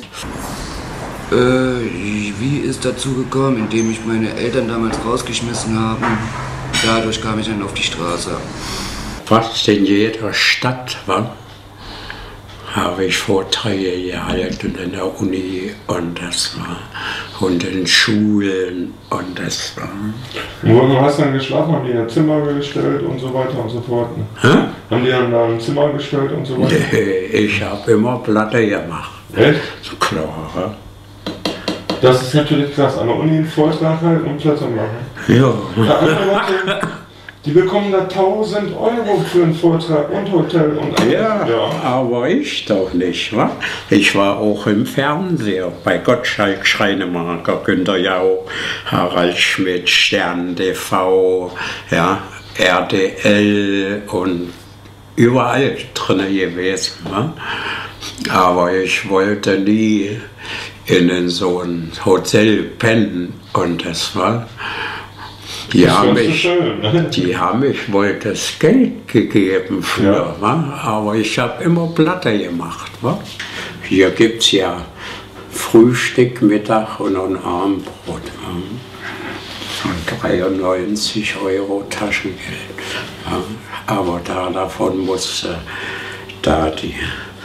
Äh, wie ist dazu gekommen, indem mich meine Eltern damals rausgeschmissen haben. Dadurch kam ich dann auf die Straße. Fast in jeder Stadt war, habe ich Vorträge gehalten in der Uni und das war und in Schulen und das war. Wo hast du dann geschlafen? Haben die ein Zimmer gestellt und so weiter und so fort? Ne? Hä? Haben die dann da ein Zimmer gestellt und so weiter? Nee, ich habe immer Platte gemacht. Echt? So klar. Das ist natürlich krass. An der Uni einen Vortrag halten und Platte machen. Ja. Da andere Leute, die bekommen da tausend Euro für einen Vortrag und Hotel und alles. Ja, ja, aber ich doch nicht, wa? Ich war auch im Fernseher, bei Gottschalk, Schreinemarker, Günter Jauch, Harald Schmidt, Stern T V, ja, R T L und überall drin gewesen, wa? Aber ich wollte nie in so ein Hotel pennen und das war... Die haben, mich, die haben mich wohl das Geld gegeben für, ja. Aber ich habe immer Platte gemacht. Wa? Hier gibt es ja Frühstück, Mittag und ein Abendbrot. Und dreiundneunzig Euro Taschengeld. Ja. Aber da davon musste da die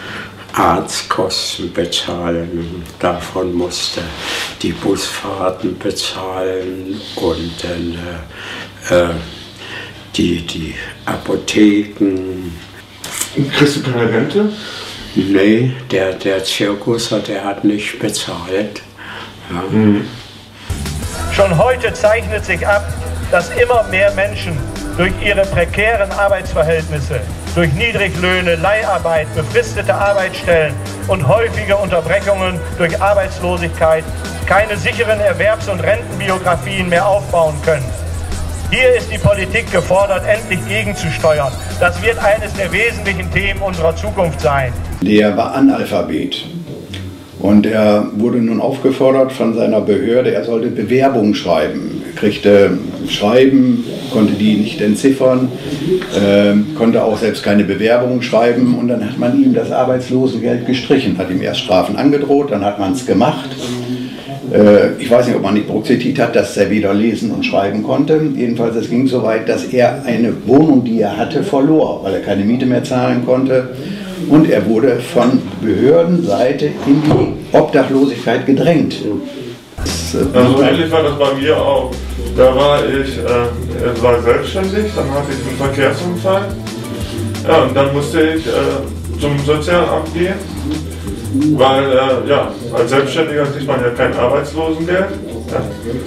Arztkosten bezahlen, davon musste die Busfahrten bezahlen und dann äh, äh, die, die Apotheken. Kriegst du keine Rente? Nee, der, der Zirkusser, der hat nicht bezahlt. Ja. Mhm. Schon heute zeichnet sich ab, dass immer mehr Menschen durch ihre prekären Arbeitsverhältnisse, durch Niedriglöhne, Leiharbeit, befristete Arbeitsstellen und häufige Unterbrechungen durch Arbeitslosigkeit keine sicheren Erwerbs- und Rentenbiografien mehr aufbauen können. Hier ist die Politik gefordert, endlich gegenzusteuern. Das wird eines der wesentlichen Themen unserer Zukunft sein. Der war Analphabet. Und er wurde nun aufgefordert von seiner Behörde, er sollte Bewerbungen schreiben. Er kriegte Schreiben, konnte die nicht entziffern, äh, konnte auch selbst keine Bewerbungen schreiben. Und dann hat man ihm das Arbeitslosengeld gestrichen, hat ihm erst Strafen angedroht, dann hat man es gemacht. Äh, ich weiß nicht, ob man nicht berücksichtigt hat, dass er weder lesen und schreiben konnte. Jedenfalls, es ging so weit, dass er eine Wohnung, die er hatte, verlor, weil er keine Miete mehr zahlen konnte. Und er wurde von Behördenseite in die Obdachlosigkeit gedrängt. Das, äh, also ähnlich war das bei mir auch. Da war ich äh, war selbstständig, dann hatte ich einen Verkehrsunfall. Ja, und dann musste ich äh, zum Sozialamt gehen, weil äh, ja, als Selbstständiger kriegt man ja kein Arbeitslosengeld. Ja.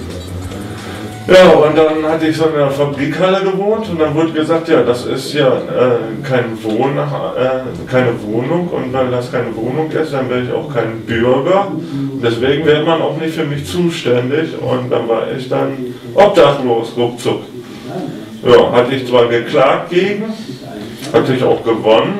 Ja, und dann hatte ich so in einer Fabrikhalle gewohnt und dann wurde gesagt, ja, das ist ja äh, kein Wohn, äh, keine Wohnung und weil das keine Wohnung ist, dann bin ich auch kein Bürger. Deswegen wäre man auch nicht für mich zuständig und dann war ich dann obdachlos, ruckzuck. Ja, hatte ich zwar geklagt gegen, hatte ich auch gewonnen,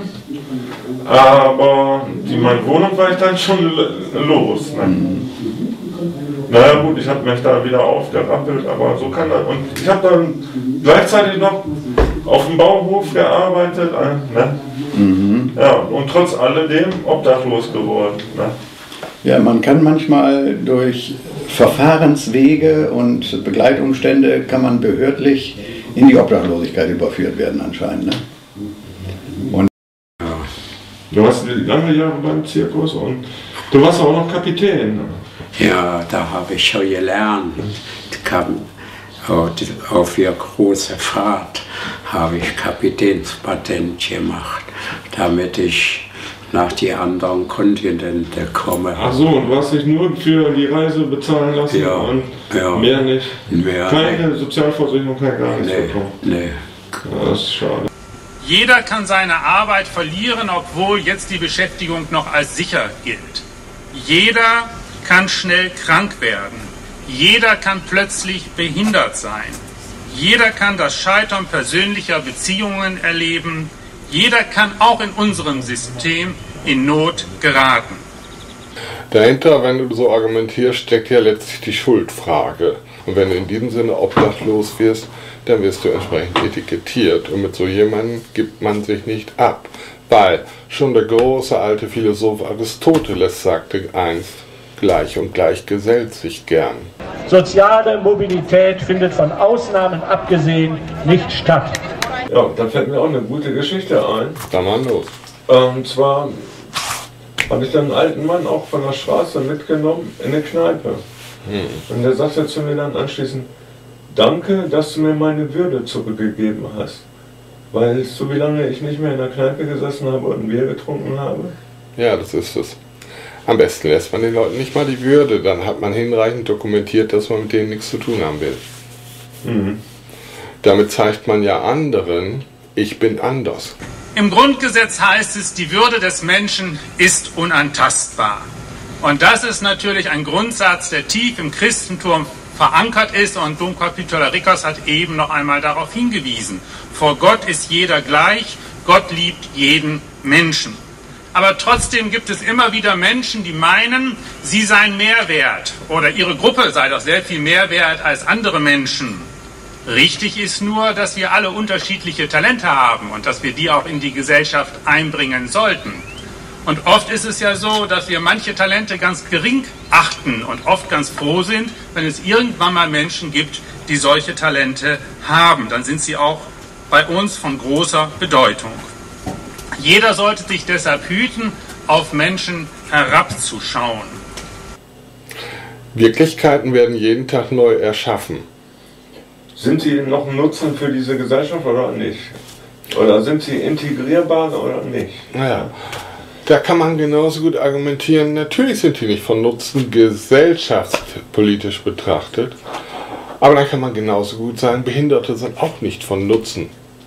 aber die meine Wohnung war ich dann schon los. Ne? Naja gut, ich habe mich da wieder aufgerappelt, aber so kann das. Und ich habe dann gleichzeitig noch auf dem Bauhof gearbeitet, äh, ne? Mhm. Ja, und trotz alledem obdachlos geworden. Ne? Ja, man kann manchmal durch Verfahrenswege und Begleitumstände kann man behördlich in die Obdachlosigkeit überführt werden anscheinend. Ne? Und du warst lange Jahre beim Zirkus und du warst auch noch Kapitän. Ne? Ja, da habe ich schon gelernt. Kam auf ihre große Fahrt habe ich Kapitänspatent gemacht, damit ich nach die anderen Kontinente komme. Ach so, und du hast dich nur für die Reise bezahlen lassen ja, und ja, mehr nicht? Mehr keine nicht. Sozialversicherung, kein gar nichts nee, bekommen? Nee, Das ist schade. Jeder kann seine Arbeit verlieren, obwohl jetzt die Beschäftigung noch als sicher gilt. Jeder kann schnell krank werden. Jeder kann plötzlich behindert sein. Jeder kann das Scheitern persönlicher Beziehungen erleben. Jeder kann auch in unserem System in Not geraten. Dahinter, wenn du so argumentierst, steckt ja letztlich die Schuldfrage. Und wenn du in diesem Sinne obdachlos wirst, dann wirst du entsprechend etikettiert. Und mit so jemandem gibt man sich nicht ab. Weil schon der große alte Philosoph Aristoteles sagte einst, gleich und gleich gesellt sich gern. Soziale Mobilität findet von Ausnahmen abgesehen nicht statt. Ja, da fällt mir auch eine gute Geschichte ein. Da mal los. Und zwar habe ich dann einen alten Mann auch von der Straße mitgenommen in eine Kneipe. Hm. Und der sagte zu mir dann anschließend, danke, dass du mir meine Würde zurückgegeben hast. Weil so wie lange ich nicht mehr in der Kneipe gesessen habe und ein Bier getrunken habe. Ja, das ist es. Am besten lässt man den Leuten nicht mal die Würde, dann hat man hinreichend dokumentiert, dass man mit denen nichts zu tun haben will. Mhm. Damit zeigt man ja anderen, ich bin anders. Im Grundgesetz heißt es, die Würde des Menschen ist unantastbar. Und das ist natürlich ein Grundsatz, der tief im Christentum verankert ist, und Dom Capitola-Rickers hat eben noch einmal darauf hingewiesen. Vor Gott ist jeder gleich, Gott liebt jeden Menschen. Aber trotzdem gibt es immer wieder Menschen, die meinen, sie seien mehr wert oder ihre Gruppe sei doch sehr viel mehr wert als andere Menschen. Richtig ist nur, dass wir alle unterschiedliche Talente haben und dass wir die auch in die Gesellschaft einbringen sollten. Und oft ist es ja so, dass wir manche Talente ganz gering achten und oft ganz froh sind, wenn es irgendwann mal Menschen gibt, die solche Talente haben. Dann sind sie auch bei uns von großer Bedeutung. Jeder sollte sich deshalb hüten, auf Menschen herabzuschauen. Wirklichkeiten werden jeden Tag neu erschaffen. Sind sie noch ein Nutzen für diese Gesellschaft oder nicht? Oder sind sie integrierbar oder nicht? Naja, da kann man genauso gut argumentieren, natürlich sind die nicht von Nutzen gesellschaftspolitisch betrachtet, aber dann kann man genauso gut sagen, Behinderte sind auch nicht von Nutzen.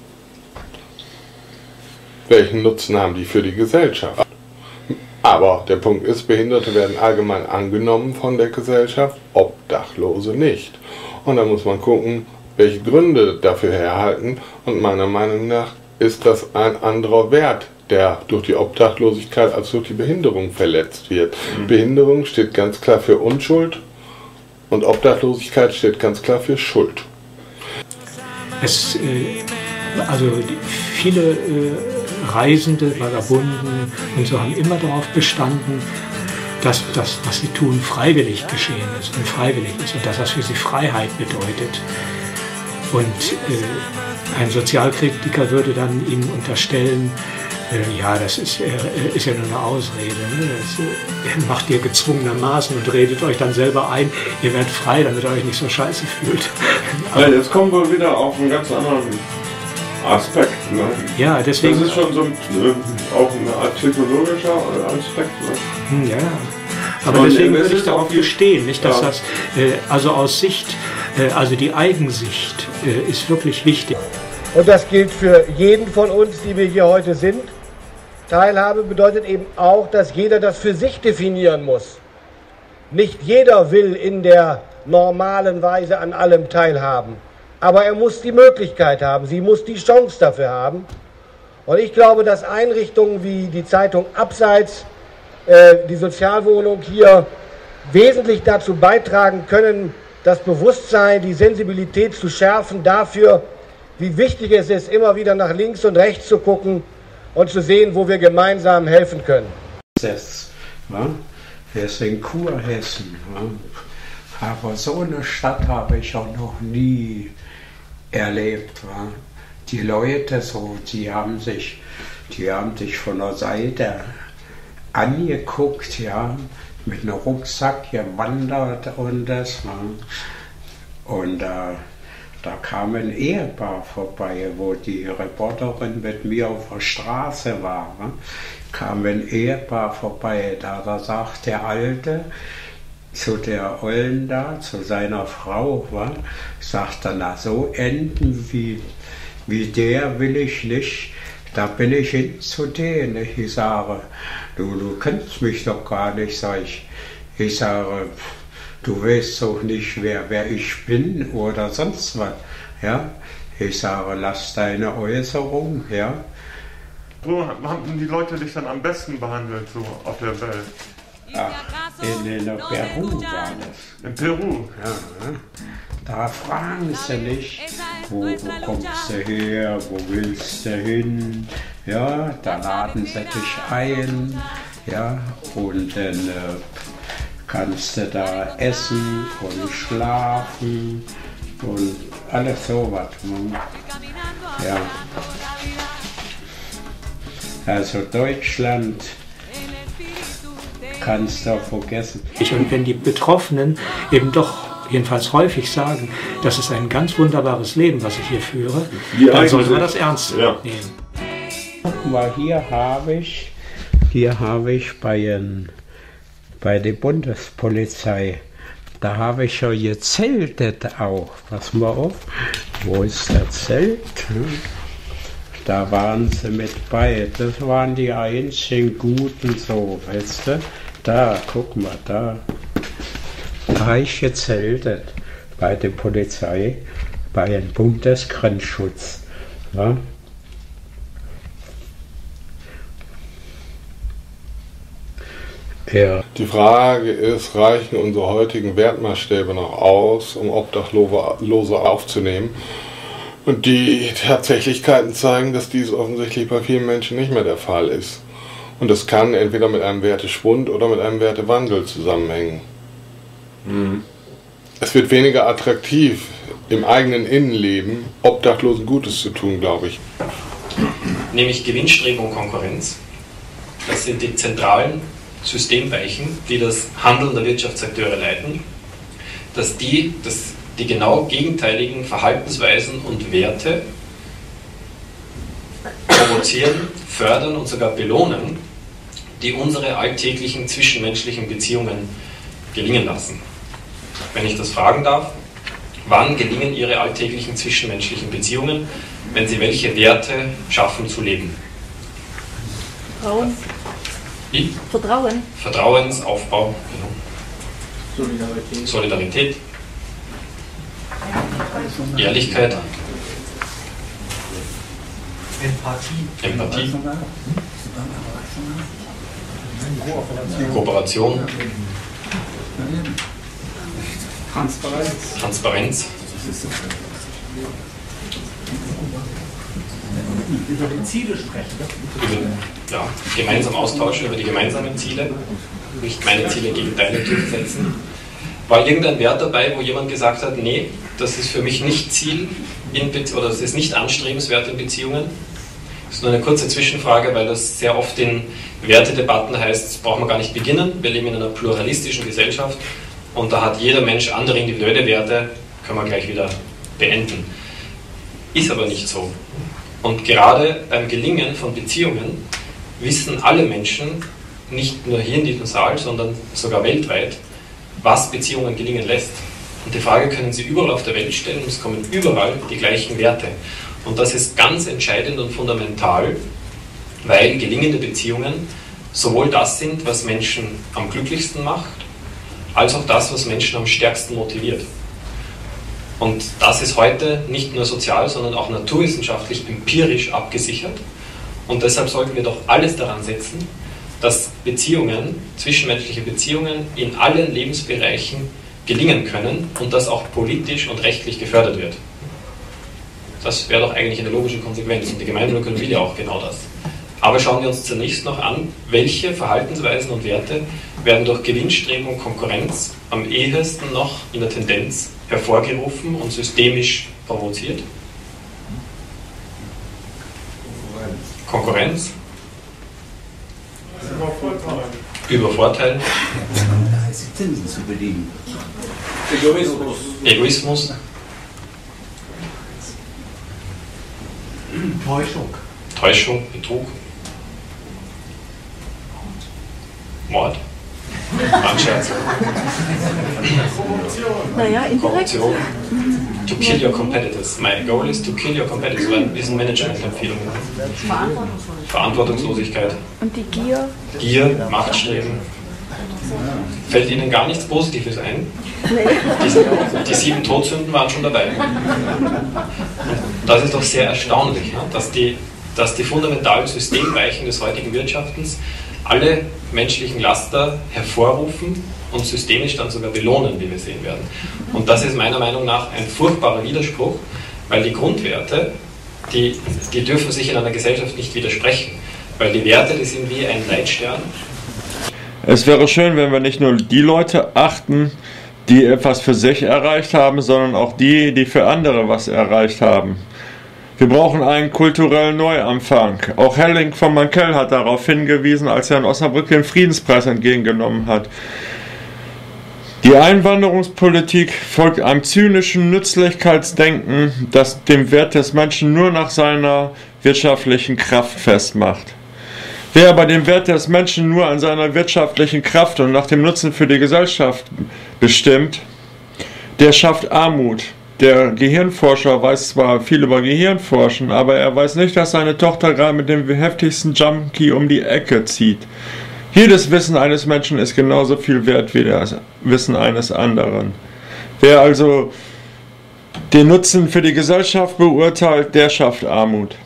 Welchen Nutzen haben die für die Gesellschaft? Aber der Punkt ist, Behinderte werden allgemein angenommen von der Gesellschaft, Obdachlose nicht. Und da muss man gucken, welche Gründe dafür herhalten. Und meiner Meinung nach ist das ein anderer Wert, der durch die Obdachlosigkeit als durch die Behinderung verletzt wird. Mhm. Behinderung steht ganz klar für Unschuld und Obdachlosigkeit steht ganz klar für Schuld. Es, äh, also die, viele äh, Reisende, Vagabunden und so haben immer darauf bestanden, dass das, was sie tun, freiwillig geschehen ist und freiwillig ist und dass das für sie Freiheit bedeutet. Und äh, ein Sozialkritiker würde dann ihnen unterstellen, äh, ja, das ist, äh, ist ja nur eine Ausrede. Ne? Das äh, macht ihr gezwungenermaßen und redet euch dann selber ein, ihr werdet frei, damit ihr euch nicht so scheiße fühlt. Aber ja, jetzt kommen wir wieder auf einen ganz anderen Aspekt. Ne? Ja, deswegen. Das ist schon so ein, ne, auch eine Art psychologischer Aspekt. Ne? Ja, aber und deswegen würde ich darauf bestehen, nicht, dass ja. das, äh, also aus Sicht, äh, also die Eigensicht äh, ist wirklich wichtig. Und das gilt für jeden von uns, die wir hier heute sind. Teilhabe bedeutet eben auch, dass jeder das für sich definieren muss. Nicht jeder will in der normalen Weise an allem teilhaben. Aber er muss die Möglichkeit haben, sie muss die Chance dafür haben. Und ich glaube, dass Einrichtungen wie die Zeitung Abseits, äh, die Sozialwohnung hier wesentlich dazu beitragen können, das Bewusstsein, die Sensibilität zu schärfen dafür, wie wichtig es ist, immer wieder nach links und rechts zu gucken und zu sehen, wo wir gemeinsam helfen können. Das, ja, wir sind Kurhessen, ja. Aber so eine Stadt habe ich auch noch nie erlebt. Ja. Die Leute so, die haben sich, die haben sich von der Seite angeguckt, ja, mit einem Rucksack gewandert und das. Ja. Und äh, da kam ein Ehepaar vorbei, wo die Reporterin mit mir auf der Straße war. Ja. Kam ein Ehepaar vorbei, da, da sagt der Alte zu der Ollen da, zu seiner Frau, wa, sagt er, na so enden wie wie der will ich nicht, da bin ich hin zu denen. Ich sage, du, du kennst mich doch gar nicht, sag ich. Ich sage, du weißt doch nicht, wer, wer ich bin oder sonst was. Ja? Ich sage, lass deine Äußerung, ja. Wo haben die Leute dich dann am besten behandelt, so auf der Welt? Ach, in, in Peru war das. In Peru? Ja, da fragen sie nicht, wo, wo kommst du her, wo willst du hin? Ja, da laden sie dich ein, ja, und dann äh, kannst du da essen und schlafen und alles sowas. Ja. Also Deutschland kannst du vergessen. Und wenn die Betroffenen eben doch jedenfalls häufig sagen, das ist ein ganz wunderbares Leben, was ich hier führe, Die dann sollte man eigentlich- das ernst Ja. nehmen. Guck mal, hier habe ich, hier habe ich bei, den, bei der Bundespolizei, da habe ich schon gezeltet auch. Pass mal auf, wo ist das Zelt? Da waren sie mit bei. Das waren die einzigen Guten so, weißt du? Da, guck mal, da. Da habe ich gezeltet bei der Polizei, bei dem Bundesgrenzschutz. Ja? Ja. Die Frage ist, reichen unsere heutigen Wertmaßstäbe noch aus, um Obdachlose aufzunehmen? Und die Tatsächlichkeiten zeigen, dass dies offensichtlich bei vielen Menschen nicht mehr der Fall ist. Und das kann entweder mit einem Werteschwund oder mit einem Wertewandel zusammenhängen. Mhm. Es wird weniger attraktiv, im eigenen Innenleben Obdachlosen Gutes zu tun, glaube ich. Nämlich Gewinnstreben und Konkurrenz. Das sind die zentralen Systemweichen, die das Handeln der Wirtschaftsakteure leiten, dass die, dass die genau gegenteiligen Verhaltensweisen und Werte provozieren, fördern und sogar belohnen, die unsere alltäglichen zwischenmenschlichen Beziehungen gelingen lassen. Wenn ich das fragen darf, wann gelingen Ihre alltäglichen zwischenmenschlichen Beziehungen, wenn Sie welche Werte schaffen zu leben? Vertrauen. Wie? Vertrauen. Vertrauensaufbau, genau. Solidarität. Solidarität, Ehrlichkeit, Empathie. Empathie, Kooperation, Transparenz. Transparenz, Über die Ziele sprechen. über, ja, gemeinsam austauschen über die gemeinsamen Ziele, nicht meine Ziele gegen deine durchsetzen. War irgendein Wert dabei, wo jemand gesagt hat, nee, das ist für mich nicht Ziel in Be- oder das ist nicht anstrebenswert in Beziehungen? Das ist nur eine kurze Zwischenfrage, weil das sehr oft in Wertedebatten heißt, das brauchen wir gar nicht beginnen. Wir leben in einer pluralistischen Gesellschaft und da hat jeder Mensch andere individuelle Werte, können wir gleich wieder beenden. Ist aber nicht so. Und gerade beim Gelingen von Beziehungen wissen alle Menschen, nicht nur hier in diesem Saal, sondern sogar weltweit, was Beziehungen gelingen lässt. Und die Frage können Sie überall auf der Welt stellen und es kommen überall die gleichen Werte. Und das ist ganz entscheidend und fundamental, weil gelingende Beziehungen sowohl das sind, was Menschen am glücklichsten macht, als auch das, was Menschen am stärksten motiviert. Und das ist heute nicht nur sozial, sondern auch naturwissenschaftlich empirisch abgesichert. Und deshalb sollten wir doch alles daran setzen, dass Beziehungen, zwischenmenschliche Beziehungen in allen Lebensbereichen gelingen können und das auch politisch und rechtlich gefördert wird. Das wäre doch eigentlich eine logische Konsequenz und die Gemeinwohlökonomie will ja auch genau das. Aber schauen wir uns zunächst noch an, welche Verhaltensweisen und Werte werden durch Gewinnstreben und Konkurrenz am ehesten noch in der Tendenz hervorgerufen und systemisch provoziert. Konkurrenz. Übervorteilen. Da heißt die Zinsen zu bedienen. Egoismus. Egoismus. Täuschung. Täuschung, Betrug. Mord. Anscherz. Naja, indirekt. Korruption. Mhm. To kill your competitors. My goal is to kill your competitors. Das sind Management-Empfehlungen. Verantwortungslosigkeit. Verantwortungslosigkeit. Und die Gier? Gier, Machtstreben. Fällt Ihnen gar nichts Positives ein? Nee. Die, die sieben Todsünden waren schon dabei. Das ist doch sehr erstaunlich, ne? dass, die, dass die fundamentalen Systemweichen des heutigen Wirtschaftens alle menschlichen Laster hervorrufen und systemisch dann sogar belohnen, wie wir sehen werden. Und das ist meiner Meinung nach ein furchtbarer Widerspruch, weil die Grundwerte, die, die dürfen sich in einer Gesellschaft nicht widersprechen, weil die Werte, die sind wie ein Leitstern. Es wäre schön, wenn wir nicht nur die Leute achten, die etwas für sich erreicht haben, sondern auch die, die für andere was erreicht haben. Wir brauchen einen kulturellen Neuanfang. Auch Helling von Mankell hat darauf hingewiesen, als er in Osnabrück den Friedenspreis entgegengenommen hat. Die Einwanderungspolitik folgt einem zynischen Nützlichkeitsdenken, das den Wert des Menschen nur nach seiner wirtschaftlichen Kraft festmacht. Wer aber den Wert des Menschen nur an seiner wirtschaftlichen Kraft und nach dem Nutzen für die Gesellschaft bestimmt, der schafft Armut. Der Gehirnforscher weiß zwar viel über Gehirnforschen, aber er weiß nicht, dass seine Tochter gerade mit dem heftigsten Junkie um die Ecke zieht. Jedes Wissen eines Menschen ist genauso viel wert wie das Wissen eines anderen. Wer also den Nutzen für die Gesellschaft beurteilt, der schafft Armut.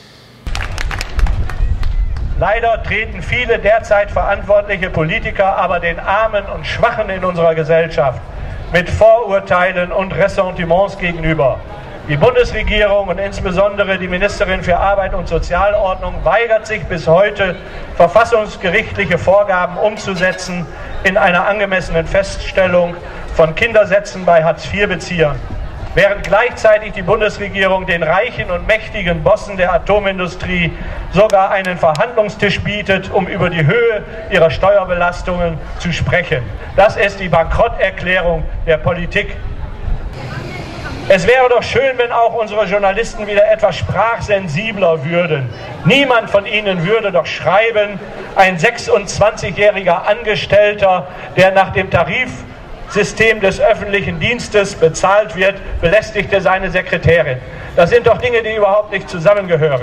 Leider treten viele derzeit verantwortliche Politiker aber den Armen und Schwachen in unserer Gesellschaft mit Vorurteilen und Ressentiments gegenüber. Die Bundesregierung und insbesondere die Ministerin für Arbeit und Sozialordnung weigert sich bis heute, verfassungsgerichtliche Vorgaben umzusetzen in einer angemessenen Feststellung von Kindersätzen bei Hartz-vier-Beziehern. Während gleichzeitig die Bundesregierung den reichen und mächtigen Bossen der Atomindustrie sogar einen Verhandlungstisch bietet, um über die Höhe ihrer Steuerbelastungen zu sprechen. Das ist die Bankrotterklärung der Politik. Es wäre doch schön, wenn auch unsere Journalisten wieder etwas sprachsensibler würden. Niemand von ihnen würde doch schreiben, ein sechsundzwanzigjähriger Angestellter, der nach dem Tarifsystem des öffentlichen Dienstes bezahlt wird, belästigte seine Sekretärin. Das sind doch Dinge, die überhaupt nicht zusammengehören.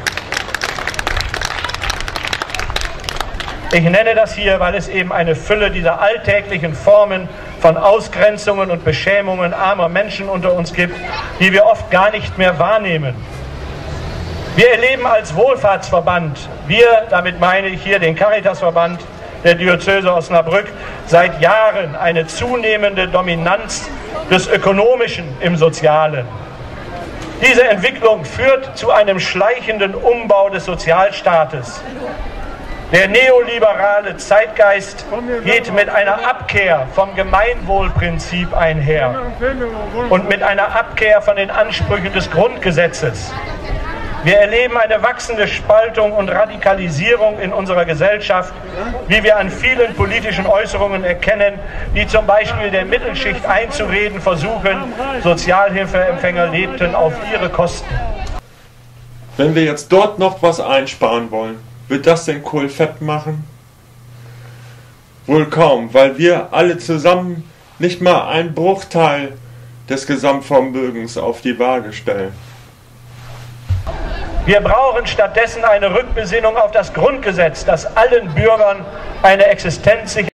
Ich nenne das hier, weil es eben eine Fülle dieser alltäglichen Formen von Ausgrenzungen und Beschämungen armer Menschen unter uns gibt, die wir oft gar nicht mehr wahrnehmen. Wir erleben als Wohlfahrtsverband, wir, damit meine ich hier den Caritasverband der Diözese Osnabrück, seit Jahren eine zunehmende Dominanz des Ökonomischen im Sozialen. Diese Entwicklung führt zu einem schleichenden Umbau des Sozialstaates. Der neoliberale Zeitgeist geht mit einer Abkehr vom Gemeinwohlprinzip einher und mit einer Abkehr von den Ansprüchen des Grundgesetzes. Wir erleben eine wachsende Spaltung und Radikalisierung in unserer Gesellschaft, wie wir an vielen politischen Äußerungen erkennen, die zum Beispiel der Mittelschicht einzureden versuchen, Sozialhilfeempfänger lebten auf ihre Kosten. Wenn wir jetzt dort noch was einsparen wollen, wird das den Kohl fett machen? Wohl kaum, weil wir alle zusammen nicht mal einen Bruchteil des Gesamtvermögens auf die Waage stellen. Wir brauchen stattdessen eine Rückbesinnung auf das Grundgesetz, das allen Bürgern eine Existenz sichert.